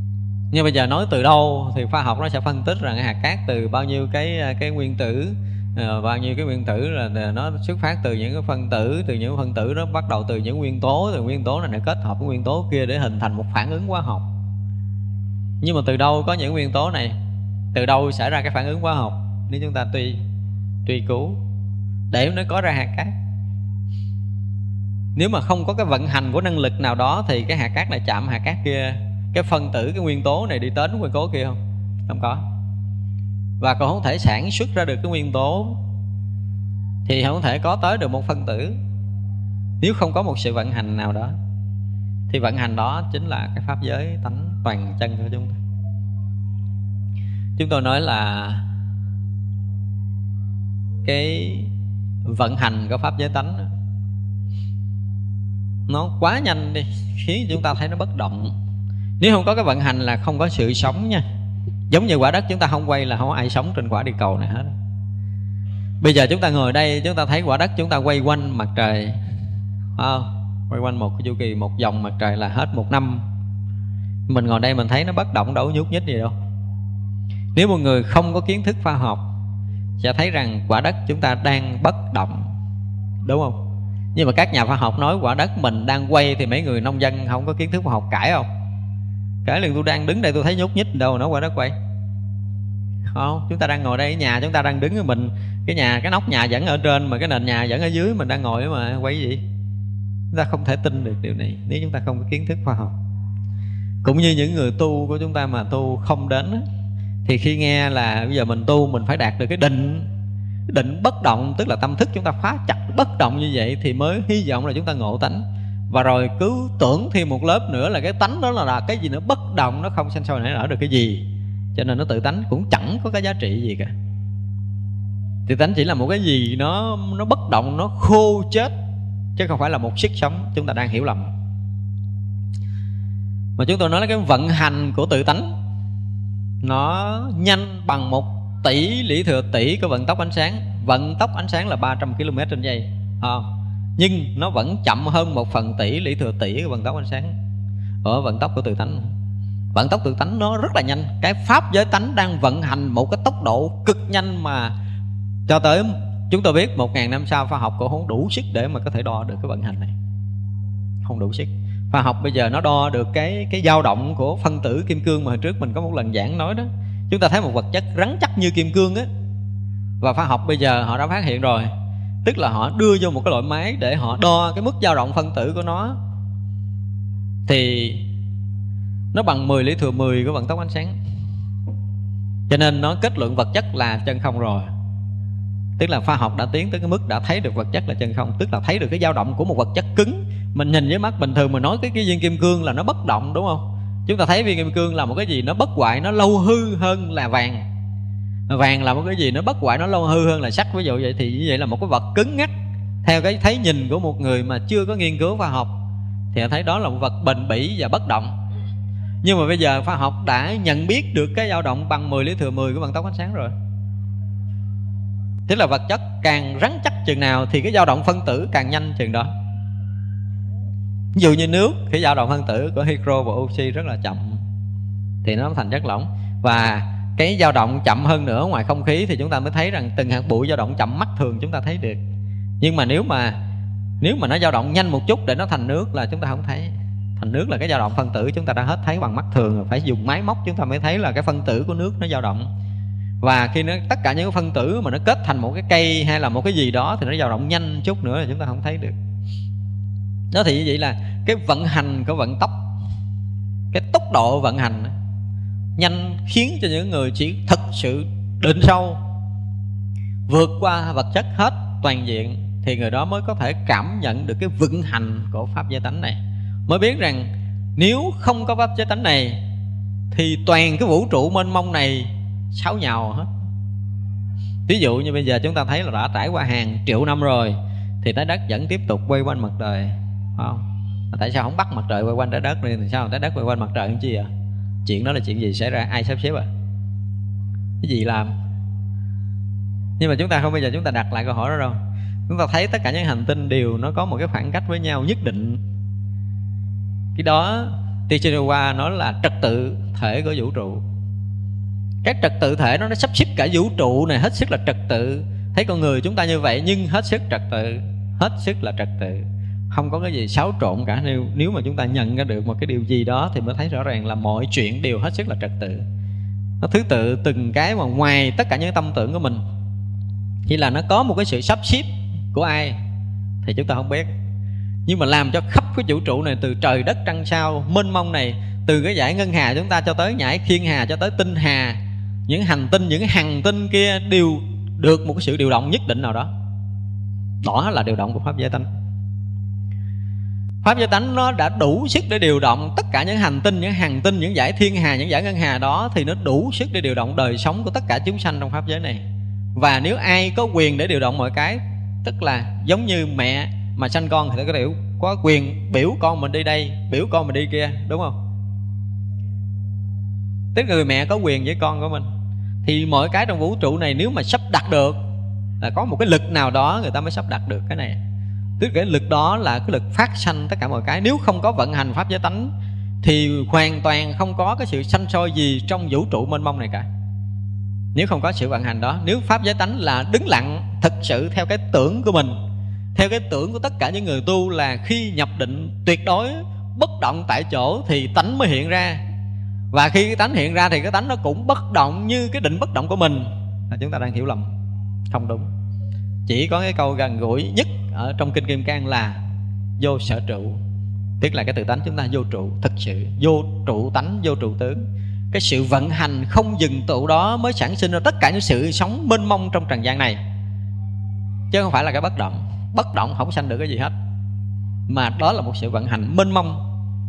Nhưng bây giờ nói từ đâu thì khoa học nó sẽ phân tích rằng cái hạt cát từ bao nhiêu cái nguyên tử Bao nhiêu cái nguyên tử là nó xuất phát từ những cái phân tử, từ những phân tử nó bắt đầu từ những nguyên tố, từ nguyên tố này kết hợp với nguyên tố kia để hình thành một phản ứng hóa học. Nhưng mà từ đâu có những nguyên tố này, từ đâu xảy ra cái phản ứng hóa học? Nếu chúng ta truy cứu để nó có ra hạt cát. Nếu mà không có cái vận hành của năng lực nào đó thì cái hạt cát này chạm hạt cát kia, cái phân tử, cái nguyên tố này đi đến nguyên tố kia không? Không có. Và còn không thể sản xuất ra được cái nguyên tố thì không thể có tới được một phân tử nếu không có một sự vận hành nào đó. Thì vận hành đó chính là cái pháp giới tánh toàn chân của chúng ta. Chúng tôi nói là cái vận hành của pháp giới tánh nó quá nhanh đi, khiến chúng ta thấy nó bất động. Nếu không có cái vận hành là không có sự sống nha. Giống như quả đất chúng ta không quay là không có ai sống trên quả địa cầu này hết. Bây giờ chúng ta ngồi đây, chúng ta thấy quả đất chúng ta quay quanh mặt trời, quay quanh một cái chu kỳ, một vòng mặt trời là hết một năm. Mình ngồi đây mình thấy nó bất động, đâu nhúc nhích gì đâu. Nếu một người không có kiến thức khoa học sẽ thấy rằng quả đất chúng ta đang bất động, đúng không? Nhưng mà các nhà khoa học nói quả đất mình đang quay thì mấy người nông dân không có kiến thức khoa học cãi không? Cãi liền, tôi đang đứng đây tôi thấy nhúc nhích đâu, nó quả đất quay. Không, chúng ta đang ngồi đây ở nhà, chúng ta đang đứng với mình, cái nóc nhà vẫn ở trên mà cái nền nhà vẫn ở dưới, mình đang ngồi mà quay gì? Chúng ta không thể tin được điều này nếu chúng ta không có kiến thức khoa học. Cũng như những người tu của chúng ta mà tu không đến thì khi nghe là bây giờ mình tu mình phải đạt được cái định bất động, tức là tâm thức chúng ta phá chặt bất động như vậy thì mới hy vọng là chúng ta ngộ tánh. Và rồi cứ tưởng thêm một lớp nữa là cái tánh đó là cái gì nữa bất động, nó không sanh sôi nảy nở được cái gì, cho nên nó tự tánh cũng chẳng có cái giá trị gì cả. Tự tánh chỉ là một cái gì nó bất động, nó khô chết, chứ không phải là một sức sống. Chúng ta đang hiểu lầm. Mà chúng tôi nói là cái vận hành của tự tánh nó nhanh bằng 1 tỷ lỷ thừa tỷ của vận tốc ánh sáng. Vận tốc ánh sáng là 300 km/giây, nhưng nó vẫn chậm hơn 1/1000 lỷ thừa tỷ của vận tốc ánh sáng ở vận tốc của tự tánh. Vận tốc tự tánh nó rất là nhanh. Cái pháp giới tánh đang vận hành một cái tốc độ cực nhanh mà cho tới chúng tôi biết 1000 năm sau khoa học cũng không đủ sức để mà có thể đo được cái vận hành này. Không đủ sức. Khoa học bây giờ nó đo được cái dao động của phân tử kim cương mà hồi trước mình có một lần giảng nói đó. Chúng ta thấy một vật chất rắn chắc như kim cương á, và khoa học bây giờ họ đã phát hiện rồi. Tức là họ đưa vô một cái loại máy để họ đo cái mức dao động phân tử của nó, thì nó bằng 10 lỷ thừa 10 của vận tốc ánh sáng. Cho nên nó kết luận vật chất là chân không rồi. Tức là khoa học đã tiến tới cái mức đã thấy được vật chất là chân không, tức là thấy được cái dao động của một vật chất cứng. Mình nhìn với mắt bình thường mình nói cái viên kim cương là nó bất động, đúng không? Chúng ta thấy viên kim cương là một cái gì nó bất hoại, nó lâu hư hơn là vàng. Vàng là một cái gì nó bất hoại, nó lâu hư hơn là sắt, ví dụ vậy. Thì như vậy là một cái vật cứng ngắc. Theo cái thấy nhìn của một người mà chưa có nghiên cứu khoa học thì họ thấy đó là một vật bền bỉ và bất động. Nhưng mà bây giờ khoa học đã nhận biết được cái dao động bằng 10 lỷ thừa 10 của vận tốc ánh sáng rồi. Tức là vật chất càng rắn chắc chừng nào thì cái dao động phân tử càng nhanh chừng đó. Ví dụ như nước, cái dao động phân tử của hydro và oxy rất là chậm thì nó thành chất lỏng. Và cái dao động chậm hơn nữa ngoài không khí thì chúng ta mới thấy rằng từng hạt bụi dao động chậm, mắt thường chúng ta thấy được. Nhưng mà nếu mà nó dao động nhanh một chút để nó thành nước là chúng ta không thấy. Thành nước là cái dao động phân tử chúng ta đã hết thấy bằng mắt thường rồi, phải dùng máy móc chúng ta mới thấy là cái phân tử của nước nó dao động. Và khi tất cả những cái phân tử mà nó kết thành một cái cây hay là một cái gì đó thì nó dao động nhanh chút nữa là chúng ta không thấy được. Đó thì như vậy là cái vận hành của vận tốc, cái tốc độ vận hành nhanh khiến cho những người chỉ thực sự định sâu, vượt qua vật chất hết toàn diện thì người đó mới có thể cảm nhận được cái vận hành của pháp giới tánh này. Mới biết rằng nếu không có pháp giới tánh này thì toàn cái vũ trụ mênh mông này xáo nhào hết. Ví dụ như bây giờ chúng ta thấy là đã trải qua hàng triệu năm rồi thì trái đất vẫn tiếp tục quay quanh mặt trời, không? Tại sao không bắt mặt trời quay quanh trái đất đi, thì sao trái đất quay quanh mặt trời làm chi à? Chuyện đó là chuyện gì xảy ra, ai sắp xếp à? Cái gì làm? Nhưng mà chúng ta không, bây giờ chúng ta đặt lại câu hỏi đó đâu. Chúng ta thấy tất cả những hành tinh đều nó có một cái khoảng cách với nhau nhất định. Cái đó Tichinowa nói là trật tự thể của vũ trụ. Cái trật tự thể nó sắp xếp cả vũ trụ này hết sức là trật tự. Thấy con người chúng ta như vậy nhưng hết sức trật tự, hết sức là trật tự, không có cái gì xáo trộn cả. Nếu mà chúng ta nhận ra được một cái điều gì đó thì mới thấy rõ ràng là mọi chuyện đều hết sức là trật tự. Nó thứ tự từng cái mà ngoài tất cả những tâm tưởng của mình. Chỉ là nó có một cái sự sắp xếp của ai thì chúng ta không biết. Nhưng mà làm cho khắp cái vũ trụ này, từ trời đất trăng sao mênh mông này, từ cái dải ngân hà chúng ta cho tới nhảy thiên hà, cho tới tinh hà, những hành tinh, những hành tinh kia đều được một cái sự điều động nhất định nào đó. Đó là điều động của pháp giới tánh. Pháp giới tánh nó đã đủ sức để điều động tất cả những hành tinh, những hành tinh, những dải thiên hà, những dải ngân hà đó, thì nó đủ sức để điều động đời sống của tất cả chúng sanh trong pháp giới này. Và nếu ai có quyền để điều động mọi cái, tức là giống như mẹ mà sanh con thì nó có quyền biểu con mình đi đây, biểu con mình đi kia, đúng không? Tức người mẹ có quyền với con của mình. Thì mọi cái trong vũ trụ này nếu mà sắp đặt được là có một cái lực nào đó người ta mới sắp đặt được cái này. Tức cái lực đó là cái lực phát sanh tất cả mọi cái. Nếu không có vận hành pháp giới tánh thì hoàn toàn không có cái sự sanh sôi gì trong vũ trụ mênh mông này cả. Nếu không có sự vận hành đó, nếu pháp giới tánh là đứng lặng thực sự theo cái tưởng của mình, theo cái tưởng của tất cả những người tu là khi nhập định tuyệt đối bất động tại chỗ thì tánh mới hiện ra. Và khi cái tánh hiện ra thì cái tánh nó cũng bất động như cái định bất động của mình, là chúng ta đang hiểu lầm, không đúng. Chỉ có cái câu gần gũi nhất ở trong Kinh Kim Cang là vô sở trụ, tức là cái tự tánh chúng ta vô trụ, thực sự vô trụ tánh, vô trụ tướng. Cái sự vận hành không dừng tụ đó mới sản sinh ra tất cả những sự sống mênh mông trong trần gian này, chứ không phải là cái bất động. Bất động không sanh được cái gì hết, mà đó là một sự vận hành mênh mông,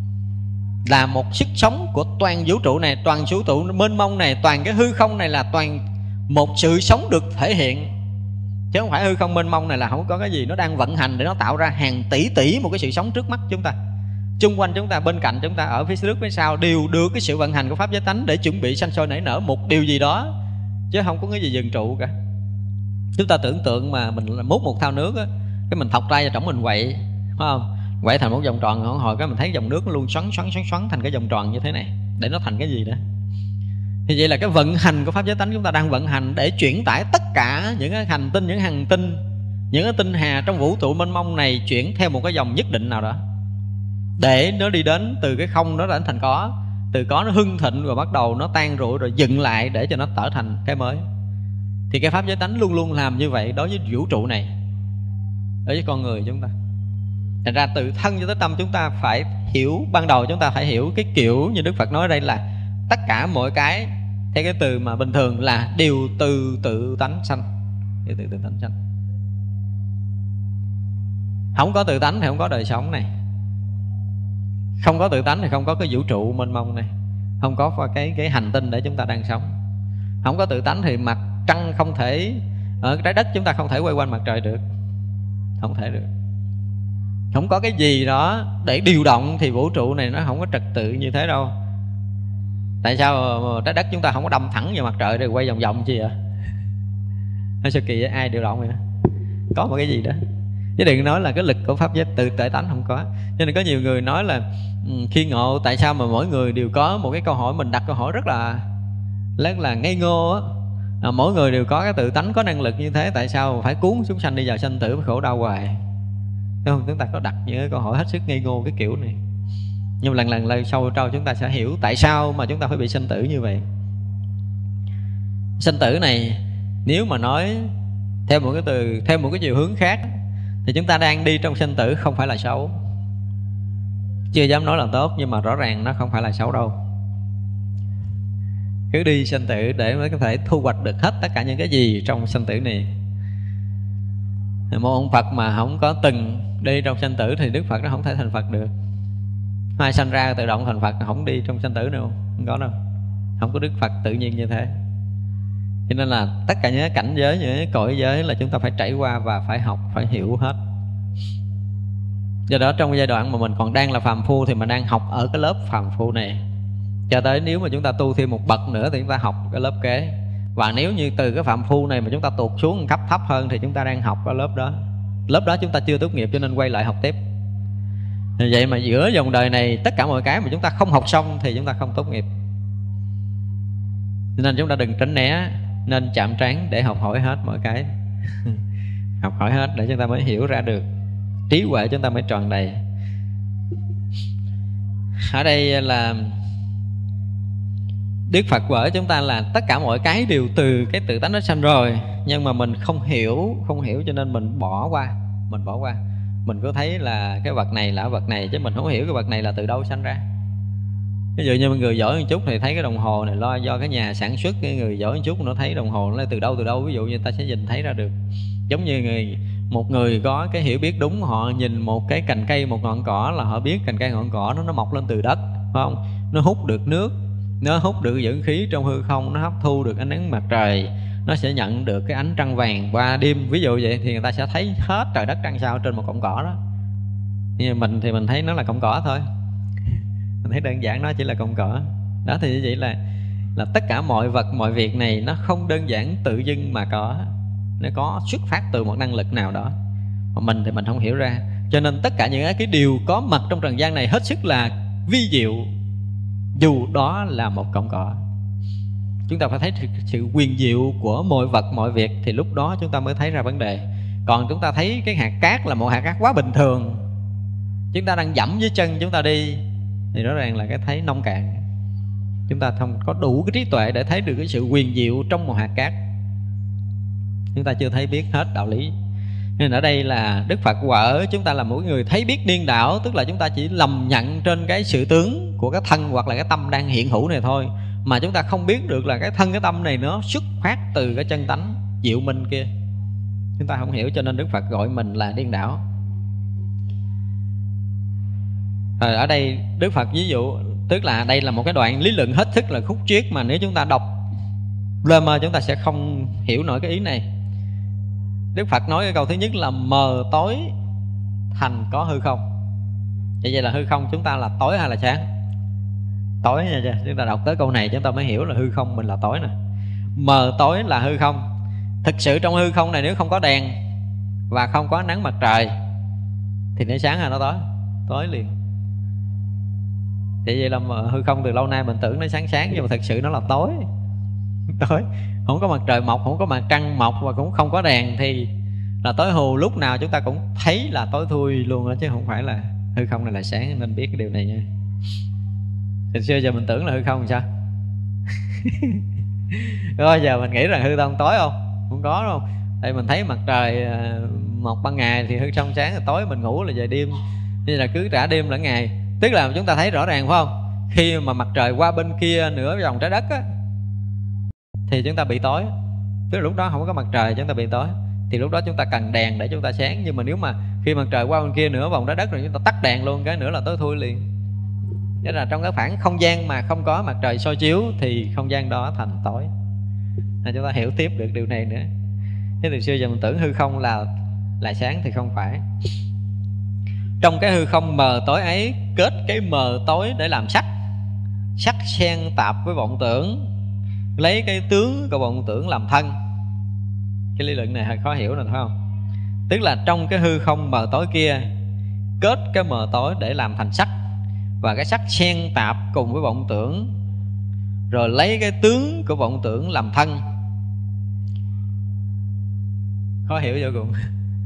là một sức sống của toàn vũ trụ này, toàn vũ trụ mênh mông này, toàn cái hư không này là toàn một sự sống được thể hiện. Chứ không phải hư không mênh mông này là không có cái gì, nó đang vận hành để nó tạo ra hàng tỷ tỷ một cái sự sống trước mắt chúng ta, chung quanh chúng ta, bên cạnh chúng ta, ở phía trước phía sau đều được cái sự vận hành của pháp giới tánh để chuẩn bị sanh sôi nảy nở một điều gì đó, chứ không có cái gì dừng trụ cả. Chúng ta tưởng tượng mà mình múc một thao nước á, cái mình thọc tay vào trong mình quậy, phải không? Quậy thành một vòng tròn, hồi cái mình thấy dòng nước nó luôn xoắn thành cái vòng tròn như thế này, để nó thành cái gì đó. Thì vậy là cái vận hành của pháp giới tánh chúng ta đang vận hành để chuyển tải tất cả những cái hành tinh, những hành tinh, những cái tinh hà trong vũ trụ mênh mông này chuyển theo một cái dòng nhất định nào đó, để nó đi đến từ cái không nó đến thành có, từ có nó hưng thịnh rồi bắt đầu nó tan rụi rồi dựng lại để cho nó trở thành cái mới. Thì cái pháp giới tánh luôn luôn làm như vậy đối với vũ trụ này, đối với con người chúng ta. Thành ra từ thân cho tới tâm chúng ta phải hiểu, ban đầu chúng ta phải hiểu cái kiểu như Đức Phật nói ở đây là tất cả mọi cái theo cái từ mà bình thường là đều từ tự tánh sanh, đều từ tự tánh sanh. Không có tự tánh thì không có đời sống này, không có tự tánh thì không có cái vũ trụ mênh mông này, không có cái hành tinh để chúng ta đang sống. Không có tự tánh thì mặt trăng không thể, ở trái đất chúng ta không thể quay quanh mặt trời được, không thể được. Không có cái gì đó để điều động thì vũ trụ này nó không có trật tự như thế đâu. Tại sao trái đất chúng ta không có đâm thẳng vào mặt trời rồi quay vòng vòng chi vậy? Nó sao kỳ vậy? Ai điều động vậy? Có một cái gì đó. Chứ đừng nói là cái lực của pháp giới tự tại tánh không có. Cho nên có nhiều người nói là khi ngộ tại sao mà mỗi người đều có một cái câu hỏi, mình đặt câu hỏi rất là ngây ngô á. Mỗi người đều có cái tự tánh, có năng lực như thế, tại sao phải cuốn chúng sanh đi vào sanh tử khổ đau hoài? Đúng không? Chúng ta có đặt những cái câu hỏi hết sức ngây ngô cái kiểu này. Nhưng lần lần sâu trâu chúng ta sẽ hiểu tại sao mà chúng ta phải bị sanh tử như vậy. Sanh tử này nếu mà nói theo một cái từ, theo một cái chiều hướng khác thì chúng ta đang đi trong sanh tử không phải là xấu. Chưa dám nói là tốt, nhưng mà rõ ràng nó không phải là xấu đâu. Cứ đi sanh tử để mới có thể thu hoạch được hết tất cả những cái gì trong sanh tử này. Một ông Phật mà không có từng đi trong sanh tử thì Đức Phật nó không thể thành Phật được. Ai sanh ra tự động thành Phật, không đi trong sanh tử đâu, không có đâu. Không có Đức Phật tự nhiên như thế. Cho nên là tất cả những cảnh giới, những cõi giới là chúng ta phải trải qua và phải học, phải hiểu hết. Do đó trong giai đoạn mà mình còn đang là phàm phu thì mình đang học ở cái lớp phàm phu này, cho tới nếu mà chúng ta tu thêm một bậc nữa thì chúng ta học cái lớp kế. Và nếu như từ cái phàm phu này mà chúng ta tụt xuống một cấp thấp hơn thì chúng ta đang học ở lớp đó. Lớp đó chúng ta chưa tốt nghiệp cho nên quay lại học tiếp. Vậy mà giữa dòng đời này tất cả mọi cái mà chúng ta không học xong thì chúng ta không tốt nghiệp. Nên chúng ta đừng tránh né, nên chạm trán để học hỏi hết mọi cái. Học hỏi hết để chúng ta mới hiểu ra được, trí huệ chúng ta mới tròn đầy. Ở đây là Đức Phật vở chúng ta là tất cả mọi cái đều từ cái tự tánh nó sanh rồi, nhưng mà mình không hiểu cho nên mình bỏ qua. Mình cứ thấy là cái vật này là vật này, chứ mình không hiểu cái vật này là từ đâu sanh ra. Ví dụ như người giỏi một chút thì thấy cái đồng hồ này lo do cái nhà sản xuất, cái người giỏi một chút nó thấy đồng hồ nó từ đâu, ví dụ như ta sẽ nhìn thấy ra được. Giống như một người có cái hiểu biết đúng, họ nhìn một cái cành cây, một ngọn cỏ là họ biết cành cây ngọn cỏ nó mọc lên từ đất, phải không? Nó hút được nước, nó hút được dưỡng khí trong hư không, nó hấp thu được ánh nắng mặt trời, nó sẽ nhận được cái ánh trăng vàng qua đêm, ví dụ vậy, thì người ta sẽ thấy hết trời đất trăng sao trên một cọng cỏ đó. Nhưng mình thì mình thấy nó là cọng cỏ thôi, mình thấy đơn giản nó chỉ là cọng cỏ đó. Thì như vậy là tất cả mọi vật mọi việc này nó không đơn giản tự dưng mà có, nó có xuất phát từ một năng lực nào đó mà mình thì mình không hiểu ra. Cho nên tất cả những cái điều có mặt trong trần gian này hết sức là vi diệu, dù đó là một cọng cỏ. Chúng ta phải thấy sự quyền diệu của mọi vật mọi việc, thì lúc đó chúng ta mới thấy ra vấn đề. Còn chúng ta thấy cái hạt cát là một hạt cát quá bình thường, chúng ta đang dẫm dưới chân chúng ta đi, thì rõ ràng là cái thấy nông cạn. Chúng ta không có đủ cái trí tuệ để thấy được cái sự quyền diệu trong một hạt cát, chúng ta chưa thấy biết hết đạo lý. Nên ở đây là Đức Phật quở chúng ta là mỗi người thấy biết điên đảo, tức là chúng ta chỉ lầm nhận trên cái sự tướng của cái thân hoặc là cái tâm đang hiện hữu này thôi, mà chúng ta không biết được là cái thân cái tâm này nó xuất phát từ cái chân tánh diệu minh kia. Chúng ta không hiểu cho nên Đức Phật gọi mình là điên đảo. Ở đây Đức Phật ví dụ, tức là đây là một cái đoạn lý luận hết sức là khúc chiết, mà nếu chúng ta đọc lơ mơ chúng ta sẽ không hiểu nổi cái ý này. Đức Phật nói cái câu thứ nhất là mờ tối thành có hư không. Vậy là hư không chúng ta là tối hay là sáng? Tối nha. Chúng ta đọc tới câu này chúng ta mới hiểu là hư không mình là tối nè. Mờ tối là hư không. Thực sự trong hư không này nếu không có đèn và không có nắng mặt trời thì nó sáng hay nó tối? Tối liền. Vậy là hư không từ lâu nay mình tưởng nó sáng, nhưng mà thực sự nó là tối. Tối, không có mặt trời mọc, không có mặt trăng mọc và cũng không có đèn thì là tối hù. Lúc nào chúng ta cũng thấy là tối thui luôn đó, chứ không phải là hư không này là sáng. Nên biết cái điều này nha. Từ xưa giờ mình tưởng là hư không sao? Rồi giờ mình nghĩ rằng hư không tối không? Không có đúng không? Tại mình thấy mặt trời mọc ban ngày thì hư không sáng, rồi tối mình ngủ là về đêm, như là cứ trả đêm lẫn ngày. Tức là chúng ta thấy rõ ràng phải không? Khi mà mặt trời qua bên kia nửa vòng trái đất á, thì chúng ta bị tối. Tức là lúc đó không có mặt trời chúng ta bị tối, thì lúc đó chúng ta cần đèn để chúng ta sáng. Nhưng mà nếu mà khi mặt trời qua bên kia nửa vòng trái đất rồi chúng ta tắt đèn luôn, cái nữa là tối thui liền. Thế là trong cái khoảng không gian mà không có mặt trời soi chiếu thì không gian đó thành tối. Nên chúng ta hiểu tiếp được điều này nữa. Thế từ xưa giờ mình tưởng hư không là sáng thì không phải. Trong cái hư không mờ tối ấy kết cái mờ tối để làm sắc. Sắc xen tạp với vọng tưởng, lấy cái tướng của vọng tưởng làm thân. Cái lý luận này hơi khó hiểu nè, phải không? Tức là trong cái hư không mờ tối kia kết cái mờ tối để làm thành sắc, và cái sắc xen tạp cùng với vọng tưởng, rồi lấy cái tướng của vọng tưởng làm thân. Khó hiểu vô cùng.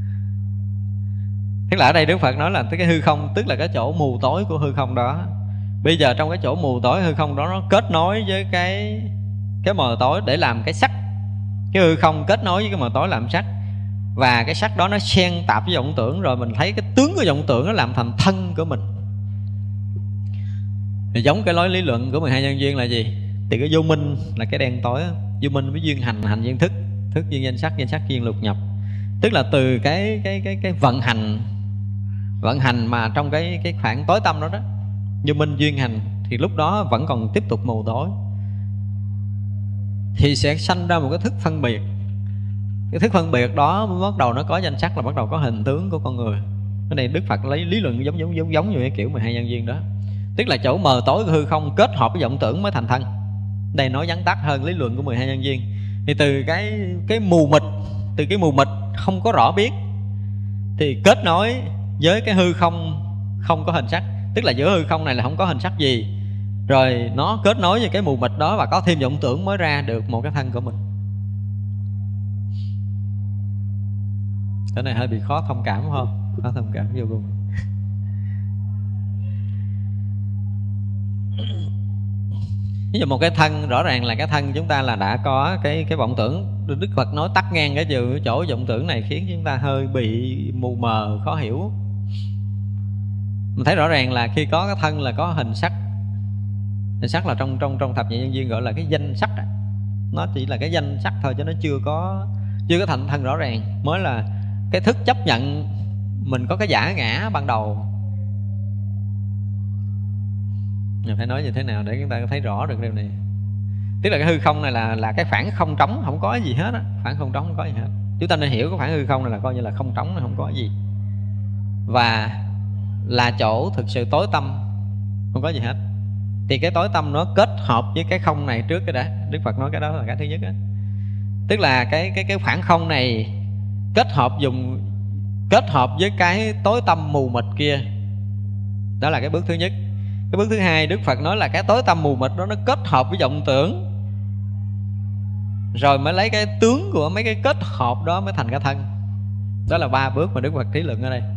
Tức là ở đây Đức Phật nói là cái hư không tức là cái chỗ mù tối của hư không đó. Bây giờ trong cái chỗ mù tối hư không đó nó kết nối với cái mờ tối để làm cái sắc. Cái hư không kết nối với cái mờ tối làm sắc, và cái sắc đó nó xen tạp với vọng tưởng, rồi mình thấy cái tướng của vọng tưởng nó làm thành thân của mình. Thì giống cái lối lý luận của 12 nhân duyên là gì? Thì cái vô minh là cái đen tối, vô minh với duyên hành, hành duyên thức, thức duyên danh sắc duyên lục nhập. Tức là từ cái vận hành mà trong cái khoảng tối tâm đó đó, vô minh duyên hành, thì lúc đó vẫn còn tiếp tục mù tối, thì sẽ sanh ra một cái thức phân biệt. Cái thức phân biệt đó bắt đầu nó có danh sắc, là bắt đầu có hình tướng của con người. Cái này Đức Phật lấy lý luận giống như cái kiểu 12 nhân duyên đó. Tức là chỗ mờ tối của hư không kết hợp với vọng tưởng mới thành thân. Đây nói vắn tắt hơn lý luận của 12 nhân duyên. Thì từ cái mù mịt, từ cái mù mịt không có rõ biết, thì kết nối với cái hư không không có hình sắc. Tức là giữa hư không này là không có hình sắc gì, rồi nó kết nối với cái mù mịt đó và có thêm vọng tưởng mới ra được một cái thân của mình. Cái này hơi bị khó thông cảm không? Khó thông cảm vô cùng. Ví dụ một cái thân, rõ ràng là cái thân chúng ta là đã có cái vọng tưởng. Đức Phật nói tắt ngang cái chỗ vọng tưởng này khiến chúng ta hơi bị mù mờ, khó hiểu. Mình thấy rõ ràng là khi có cái thân là có hình sắc. Hình sắc là trong thập nhị nhân duyên gọi là cái danh sắc. Nó chỉ là cái danh sắc thôi chứ nó chưa có thành thân rõ ràng. Mới là cái thức chấp nhận mình có cái giả ngã ban đầu. Mình phải nói như thế nào để chúng ta thấy rõ được điều này. Tức là cái hư không này là cái khoảng không trống, không có gì hết á. Khoảng không trống không có gì hết. Chúng ta nên hiểu cái khoảng hư không này là coi như là không trống, nó không có gì. Và là chỗ thực sự tối tâm, không có gì hết. Thì cái tối tâm nó kết hợp với cái không này trước cái đã. Đức Phật nói cái đó là cái thứ nhất á. Tức là cái khoảng không này kết hợp với cái tối tâm mù mịt kia. Đó là cái bước thứ nhất. Cái bước thứ hai, Đức Phật nói là cái tối tâm mù mịt đó nó kết hợp với vọng tưởng, rồi mới lấy cái tướng của mấy cái kết hợp đó mới thành cái thân. Đó là 3 bước mà Đức Phật trí luận ở đây.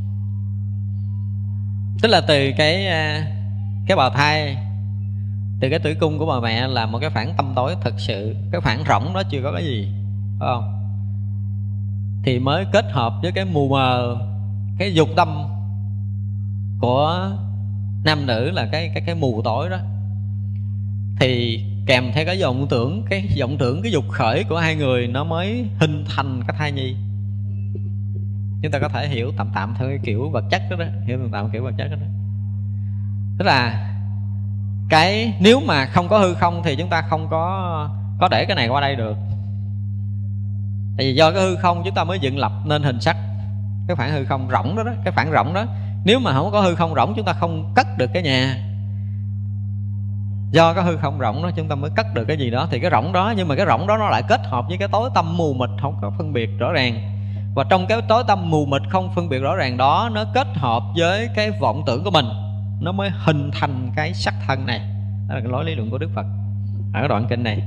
Tức là từ cái bào thai, từ cái tử cung của bà mẹ là một cái khoảng tâm tối thực sự. Cái khoảng rỗng đó chưa có cái gì, phải không? Thì mới kết hợp với cái mù mờ, cái dục tâm của nam nữ là cái mù tối đó. Thì kèm theo cái vọng tưởng, cái dục khởi của hai người nó mới hình thành cái thai nhi. Chúng ta có thể hiểu tạm theo cái kiểu vật chất đó, hiểu tạm kiểu vật chất đó. Tức là nếu mà không có hư không thì chúng ta không có để cái này qua đây được. Tại vì do cái hư không chúng ta mới dựng lập nên hình sắc. Cái khoảng hư không rỗng đó, cái khoảng rỗng đó. Nếu mà không có hư không rỗng chúng ta không cất được cái nhà. Do cái hư không rỗng đó chúng ta mới cất được cái gì đó. Thì cái rỗng đó, nhưng mà cái rỗng đó nó lại kết hợp với cái tối tâm mù mịt không có phân biệt rõ ràng. Và trong cái tối tâm mù mịt không phân biệt rõ ràng đó, nó kết hợp với cái vọng tưởng của mình, nó mới hình thành cái sắc thân này. Đó là cái lối lý luận của Đức Phật ở cái đoạn kinh này.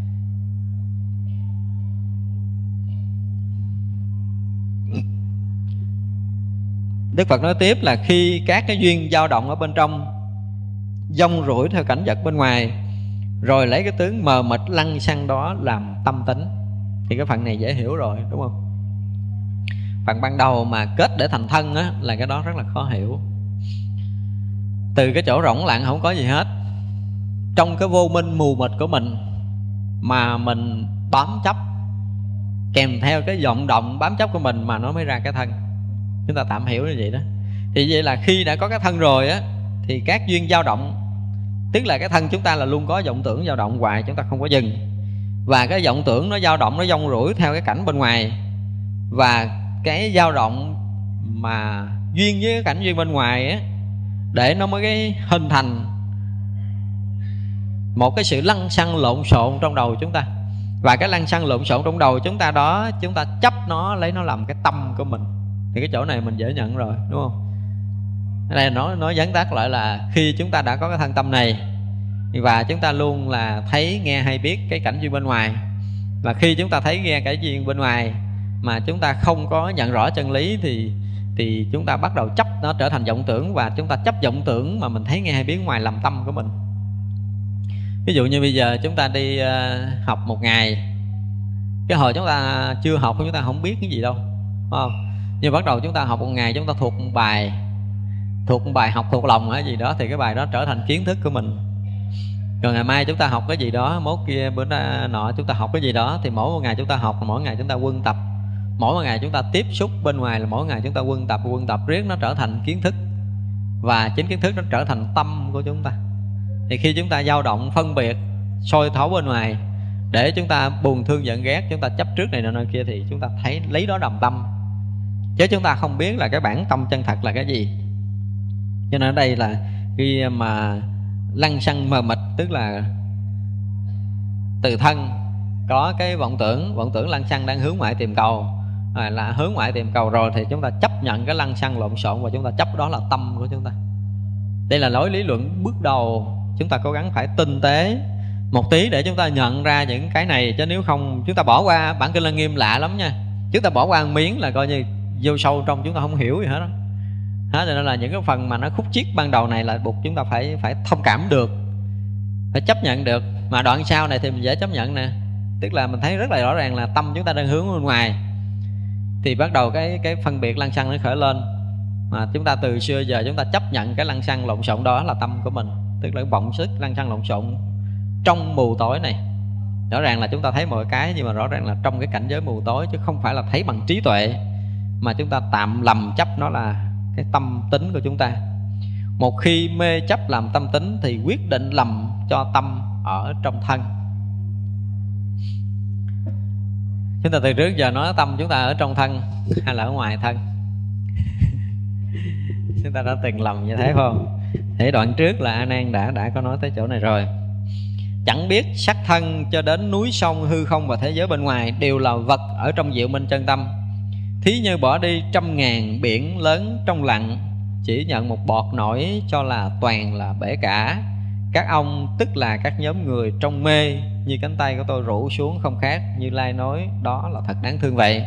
Đức Phật nói tiếp là khi các cái duyên dao động ở bên trong, dông rủi theo cảnh vật bên ngoài, rồi lấy cái tướng mờ mịt lăng xăng đó làm tâm tính. Thì cái phần này dễ hiểu rồi, đúng không? Phần ban đầu mà kết để thành thân á, là cái đó rất là khó hiểu. Từ cái chỗ rỗng lặng không có gì hết, trong cái vô minh mù mịt của mình mà mình bám chấp, kèm theo cái vọng động bám chấp của mình mà nó mới ra cái thân. Chúng ta tạm hiểu như vậy đó. Thì vậy là khi đã có cái thân rồi á, thì các duyên dao động, tức là cái thân chúng ta là luôn có vọng tưởng dao động hoài, chúng ta không có dừng. Và cái vọng tưởng nó dao động, nó dông rủi theo cái cảnh bên ngoài. Và cái dao động mà duyên với cái cảnh duyên bên ngoài á, để nó mới cái hình thành một cái sự lăng xăng lộn xộn trong đầu chúng ta. Và cái lăng xăng lộn xộn trong đầu chúng ta đó, chúng ta chấp nó, lấy nó làm cái tâm của mình. Thì cái chỗ này mình dễ nhận rồi, đúng không? Cái này nói gián tắt lại là khi chúng ta đã có cái thân tâm này, và chúng ta luôn là thấy, nghe hay biết cái cảnh duyên bên ngoài. Và khi chúng ta thấy nghe cái duyên bên ngoài mà chúng ta không có nhận rõ chân lý, thì chúng ta bắt đầu chấp nó trở thành vọng tưởng. Và chúng ta chấp vọng tưởng mà mình thấy nghe hay biết ngoài làm tâm của mình. Ví dụ như bây giờ chúng ta đi học một ngày, cái hồi chúng ta chưa học chúng ta không biết cái gì đâu, phải không? Nhưng bắt đầu chúng ta học một ngày, chúng ta thuộc một bài học thuộc lòng hay gì đó, thì cái bài đó trở thành kiến thức của mình. Rồi ngày mai chúng ta học cái gì đó, mốt kia bữa nọ chúng ta học cái gì đó, thì mỗi một ngày chúng ta học, mỗi ngày chúng ta quân tập, mỗi một ngày chúng ta tiếp xúc bên ngoài là mỗi ngày chúng ta quân tập riết, nó trở thành kiến thức. Và chính kiến thức nó trở thành tâm của chúng ta. Thì khi chúng ta dao động phân biệt soi thấu bên ngoài, để chúng ta buồn thương giận ghét, chúng ta chấp trước này nọ kia, thì chúng ta thấy lấy đó làm tâm, chứ chúng ta không biết là cái bản tâm chân thật là cái gì. Cho nên ở đây là khi mà lăng xăng mờ mịt, tức là từ thân có cái vọng tưởng lăng xăng đang hướng ngoại tìm cầu, là hướng ngoại tìm cầu rồi, thì chúng ta chấp nhận cái lăng xăng lộn xộn và chúng ta chấp đó là tâm của chúng ta. Đây là lối lý luận bước đầu. Chúng ta cố gắng phải tinh tế một tí để chúng ta nhận ra những cái này, chứ nếu không chúng ta bỏ qua bản Kinh Lăng Nghiêm lạ lắm nha. Chúng ta bỏ qua một miếng là coi như vô sâu trong chúng ta không hiểu gì hết đó. Cho nên là những cái phần mà nó khúc chiết ban đầu này là buộc chúng ta phải thông cảm được, phải chấp nhận được. Mà đoạn sau này thì mình dễ chấp nhận nè. Tức là mình thấy rất là rõ ràng là tâm chúng ta đang hướng bên ngoài, thì bắt đầu cái phân biệt lăng xăng nó khởi lên. Mà chúng ta từ xưa giờ chúng ta chấp nhận cái lăng xăng lộn xộn đó là tâm của mình, tức là vọng sức lăng xăng lộn xộn trong mù tối này. Rõ ràng là chúng ta thấy mọi cái, nhưng mà rõ ràng là trong cái cảnh giới mù tối, chứ không phải là thấy bằng trí tuệ, mà chúng ta tạm lầm chấp nó là cái tâm tính của chúng ta. Một khi mê chấp làm tâm tính thì quyết định lầm cho tâm ở trong thân. Chúng ta từ trước giờ nói tâm chúng ta ở trong thân hay là ở ngoài thân? Chúng ta đã từng lầm như thế không? Thì đoạn trước là A Nan đã có nói tới chỗ này rồi. Chẳng biết sắc thân cho đến núi sông hư không và thế giới bên ngoài đều là vật ở trong diệu minh chân tâm. Thí như bỏ đi 100.000 biển lớn trong lặng, chỉ nhận một bọt nổi cho là toàn là bể cả. Các ông tức là các nhóm người trong mê, như cánh tay của tôi rủ xuống không khác. Như Lai nói đó là thật đáng thương vậy.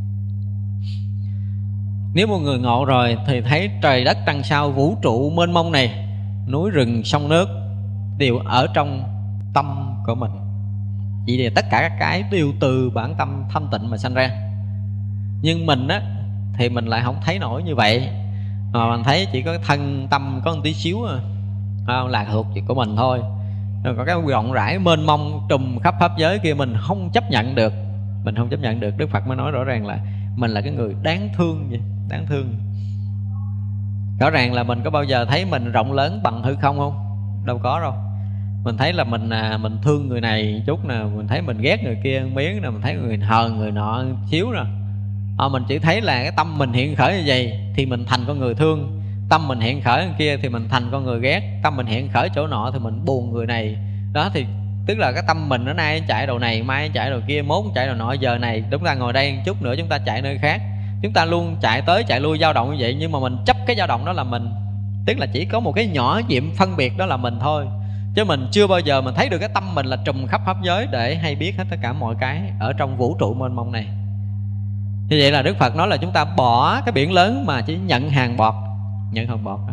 Nếu một người ngộ rồi thì thấy trời đất trăng sao vũ trụ mênh mông này, núi rừng sông nước đều ở trong tâm của mình. Chỉ vì tất cả các cái đều từ bản tâm thanh tịnh mà sanh ra. Nhưng mình á thì mình lại không thấy nổi như vậy, mà mình thấy chỉ có thân tâm có một tí xíu là thuộc việc của mình thôi. Rồi có cái rộng rãi mênh mông trùm khắp pháp giới kia mình không chấp nhận được. Mình không chấp nhận được. Đức Phật mới nói rõ ràng là mình là cái người đáng thương vậy. Đáng thương. Rõ ràng là mình có bao giờ thấy mình rộng lớn bằng hư không không? Đâu có đâu. Mình thấy là mình thương người này chút nè, mình thấy mình ghét người kia miếng nè, mình thấy người hờn người nọ xíu nè. Mình chỉ thấy là cái tâm mình hiện khởi như vậy thì mình thành con người thương. Tâm mình hiện khởi người kia thì mình thành con người ghét. Tâm mình hiện khởi chỗ nọ thì mình buồn người này. Đó thì tức là cái tâm mình nó nay chạy đầu này, mai chạy đầu kia, mốt chạy đầu nọ. Giờ này chúng ta ngồi đây, chút nữa chúng ta chạy nơi khác. Chúng ta luôn chạy tới chạy lui dao động như vậy, nhưng mà mình chấp cái dao động đó là mình. Tức là chỉ có một cái nhỏ nhiệm phân biệt đó là mình thôi. Chứ mình chưa bao giờ mình thấy được cái tâm mình là trùm khắp pháp giới để hay biết hết tất cả mọi cái ở trong vũ trụ mênh mông này. Như vậy là Đức Phật nói là chúng ta bỏ cái biển lớn mà chỉ nhận hàng bọt. Nhận hàng bọt.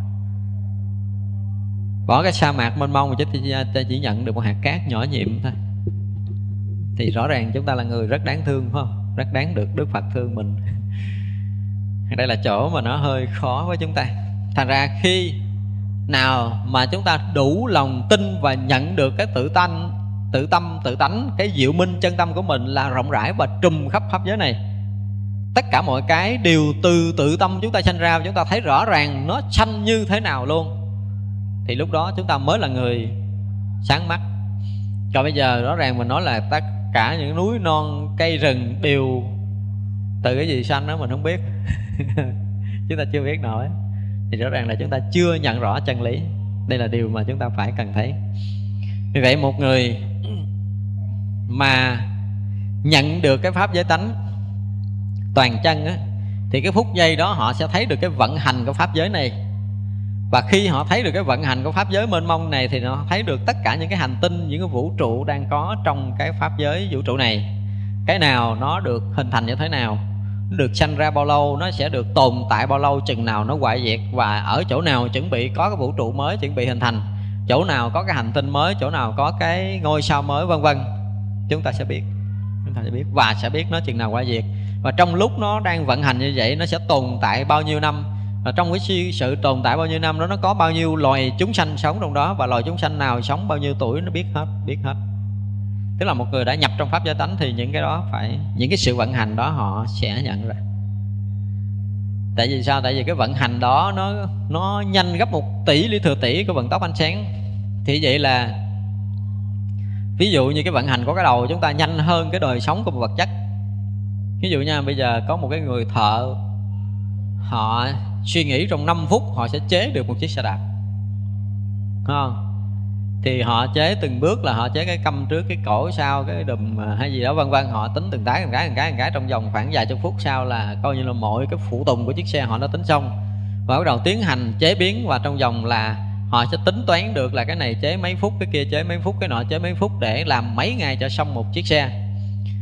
Bỏ cái sa mạc mênh mông mà chỉ nhận được một hạt cát nhỏ nhiệm thôi. Thì rõ ràng chúng ta là người rất đáng thương, phải không? Rất đáng được Đức Phật thương mình. Đây là chỗ mà nó hơi khó với chúng ta. Thành ra khi nào mà chúng ta đủ lòng tin và nhận được cái tự tâm, tự tánh, cái diệu minh chân tâm của mình là rộng rãi và trùm khắp pháp giới này, tất cả mọi cái đều từ tự tâm chúng ta sanh ra, chúng ta thấy rõ ràng nó sanh như thế nào luôn, thì lúc đó chúng ta mới là người sáng mắt. Còn bây giờ rõ ràng mình nói là tất cả những núi non cây rừng đều từ cái gì sanh đó mình không biết. Chúng ta chưa biết nổi. Thì rõ ràng là chúng ta chưa nhận rõ chân lý. Đây là điều mà chúng ta phải cần thấy. Vì vậy một người mà nhận được cái pháp giới tánh toàn chân á, thì cái phút giây đó họ sẽ thấy được cái vận hành của pháp giới này. Và khi họ thấy được cái vận hành của pháp giới mênh mông này thì họ thấy được tất cả những cái hành tinh, những cái vũ trụ đang có trong cái pháp giới vũ trụ này. Cái nào nó được hình thành như thế nào, nó được sanh ra bao lâu, nó sẽ được tồn tại bao lâu, chừng nào nó hoại diệt, và ở chỗ nào chuẩn bị có cái vũ trụ mới chuẩn bị hình thành, chỗ nào có cái hành tinh mới, chỗ nào có cái ngôi sao mới, vân vân. Chúng ta sẽ biết. Chúng ta sẽ biết và sẽ biết nó chừng nào hoại diệt. Và trong lúc nó đang vận hành như vậy, nó sẽ tồn tại bao nhiêu năm. Và trong cái sự tồn tại bao nhiêu năm đó, nó có bao nhiêu loài chúng sanh sống trong đó, và loài chúng sanh nào sống bao nhiêu tuổi, nó biết hết, biết hết. Tức là một người đã nhập trong pháp giới tánh thì những cái đó phải, những cái sự vận hành đó họ sẽ nhận ra. Tại vì sao? Tại vì cái vận hành đó nó nhanh gấp 1 tỷ lý thừa tỷ của vận tốc ánh sáng. Thì vậy là ví dụ như cái vận hành của cái đầu chúng ta nhanh hơn cái đời sống của một vật chất. Ví dụ nha, bây giờ có một cái người thợ, họ suy nghĩ trong 5 phút họ sẽ chế được một chiếc xe đạp, đúng không? Thì họ chế từng bước, là họ chế cái căm trước, cái cổ sau, cái đùm hay gì đó vân vân. Họ tính từng cái trong vòng khoảng vài chục phút sau là coi như là mọi cái phụ tùng của chiếc xe họ đã tính xong. Và bắt đầu tiến hành chế biến, và trong vòng là họ sẽ tính toán được là cái này chế mấy phút, cái kia chế mấy phút, cái nọ chế mấy phút, để làm mấy ngày cho xong một chiếc xe.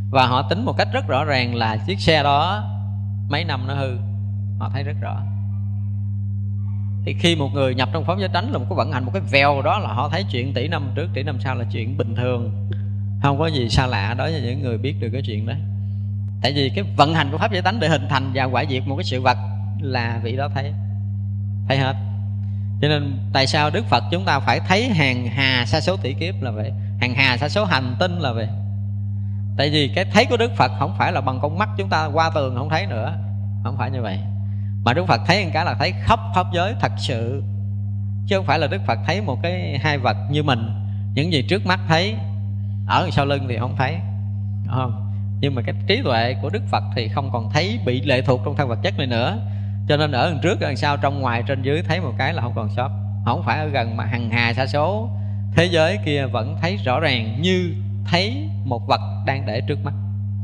Và họ tính một cách rất rõ ràng là chiếc xe đó mấy năm nó hư, họ thấy rất rõ. Thì khi một người nhập trong pháp giới tánh là một cái vận hành, một cái vèo đó là họ thấy chuyện tỷ năm trước, tỷ năm sau là chuyện bình thường, không có gì xa lạ đối với những người biết được cái chuyện đó. Tại vì cái vận hành của pháp giới tánh để hình thành và quả diệt một cái sự vật là vị đó thấy hết. Cho nên tại sao Đức Phật chúng ta phải thấy hàng hà sa số tỷ kiếp là vậy, hàng hà sa số hành tinh là vậy. Tại vì cái thấy của Đức Phật không phải là bằng con mắt chúng ta qua tường không thấy nữa, không phải như vậy. Mà Đức Phật thấy một cái là thấy khắp pháp giới thật sự, chứ không phải là Đức Phật thấy một cái hai vật như mình, những gì trước mắt thấy, ở sau lưng thì không thấy, đúng không? Nhưng mà cái trí tuệ của Đức Phật thì không còn thấy, bị lệ thuộc trong thân vật chất này nữa. Cho nên ở đằng trước, ở đằng sau, trong ngoài, trên dưới thấy một cái là không còn sót. Không phải ở gần mà hằng hà sa số thế giới kia vẫn thấy rõ ràng như thấy một vật đang để trước mắt.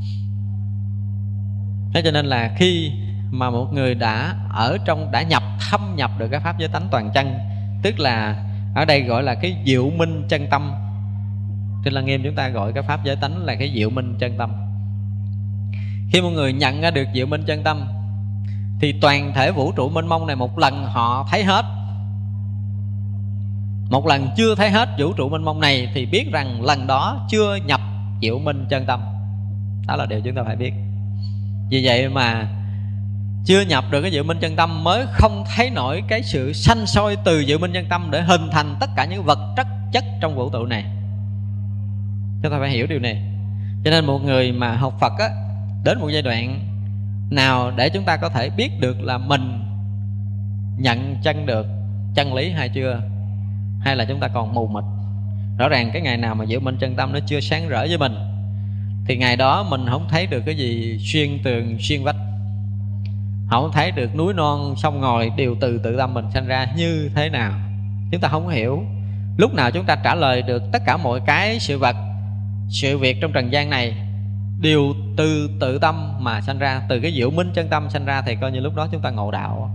Thế cho nên là khi mà một người đã ở trong, đã thâm nhập được cái pháp giới tánh toàn chân, tức là ở đây gọi là cái diệu minh chân tâm. Trên Lăng Nghiêm chúng ta gọi cái pháp giới tánh là cái diệu minh chân tâm. Khi một người nhận ra được diệu minh chân tâm thì toàn thể vũ trụ mênh mông này một lần họ thấy hết. Một lần chưa thấy hết vũ trụ mênh mông này thì biết rằng lần đó chưa nhập diệu minh chân tâm. Đó là điều chúng ta phải biết. Vì vậy mà chưa nhập được cái diệu minh chân tâm mới không thấy nổi cái sự sanh sôi từ diệu minh chân tâm để hình thành tất cả những vật chất trong vũ trụ này. Chúng ta phải hiểu điều này. Cho nên một người mà học Phật á, đến một giai đoạn nào để chúng ta có thể biết được là mình nhận chân được chân lý hay chưa, hay là chúng ta còn mù mịt. Rõ ràng cái ngày nào mà diệu minh chân tâm nó chưa sáng rỡ với mình thì ngày đó mình không thấy được cái gì xuyên tường xuyên vách, không thấy được núi non sông ngòi đều từ tự tâm mình sanh ra như thế nào. Chúng ta không hiểu. Lúc nào chúng ta trả lời được tất cả mọi cái sự vật, sự việc trong trần gian này đều từ tự tâm mà sanh ra, từ cái diệu minh chân tâm sanh ra, thì coi như lúc đó chúng ta ngộ đạo.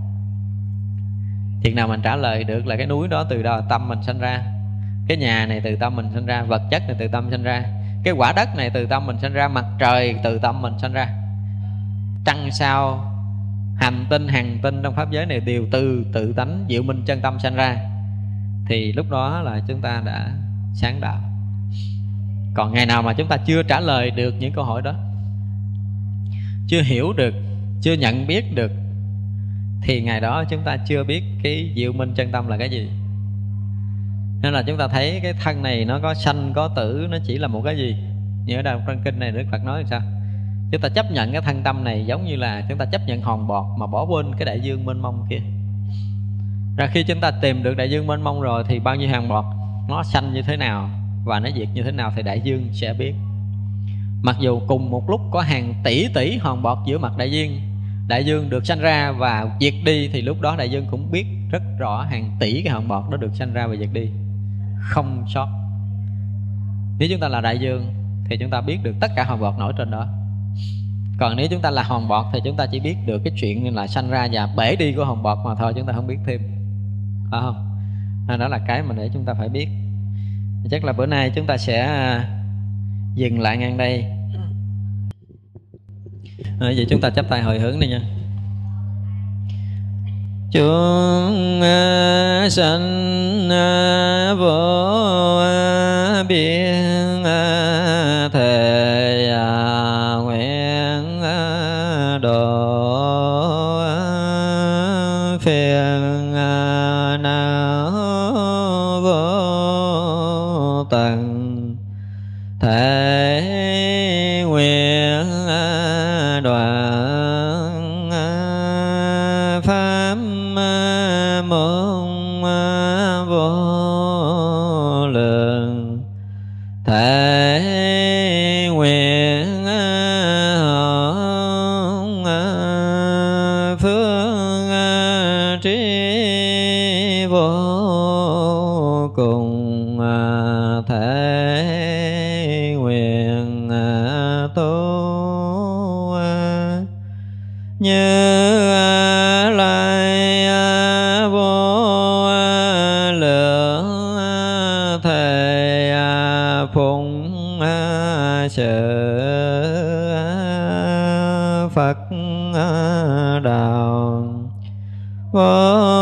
Chừng nào mình trả lời được là cái núi đó từ tâm mình sanh ra, cái nhà này từ tâm mình sanh ra, vật chất này từ tâm sanh ra, cái quả đất này từ tâm mình sanh ra, mặt trời từ tâm mình sanh ra, trăng sao, hành tinh, hàng tinh trong pháp giới này đều từ tự tánh diệu minh chân tâm sanh ra, thì lúc đó là chúng ta đã sáng đạo. Còn ngày nào mà chúng ta chưa trả lời được những câu hỏi đó, chưa hiểu được, chưa nhận biết được, thì ngày đó chúng ta chưa biết cái diệu minh chân tâm là cái gì. Nên là chúng ta thấy cái thân này nó có sanh có tử, nó chỉ là một cái gì. Như ở trong kinh này Đức Phật nói làm sao? Chúng ta chấp nhận cái thân tâm này giống như là chúng ta chấp nhận hòn bọt mà bỏ quên cái đại dương mênh mông kia. Ra khi chúng ta tìm được đại dương mênh mông rồi thì bao nhiêu hòn bọt nó sanh như thế nào và nó diệt như thế nào thì đại dương sẽ biết. Mặc dù cùng một lúc có hàng tỷ tỷ hòn bọt giữa mặt đại dương được sanh ra và diệt đi, thì lúc đó đại dương cũng biết rất rõ hàng tỷ cái hòn bọt đó được sanh ra và diệt đi, không sót. Nếu chúng ta là đại dương thì chúng ta biết được tất cả hòn bọt nổi trên đó. Còn nếu chúng ta là hòn bọt thì chúng ta chỉ biết được cái chuyện là sanh ra và bể đi của hòn bọt mà thôi, chúng ta không biết thêm. Phải không? Đó là cái mà để chúng ta phải biết. Chắc là bữa nay chúng ta sẽ dừng lại ngang đây. Vậy chúng ta chắp tay hồi hướng đi nha. Chúng sanh vô biên thề nguyện độ phiền não vô tận, thể nguyện đoạn pháp môn vô lượng, thể nguyện phương trí vô cùng, thể nguyện tu như lai vô lượng thề phụng sự Phật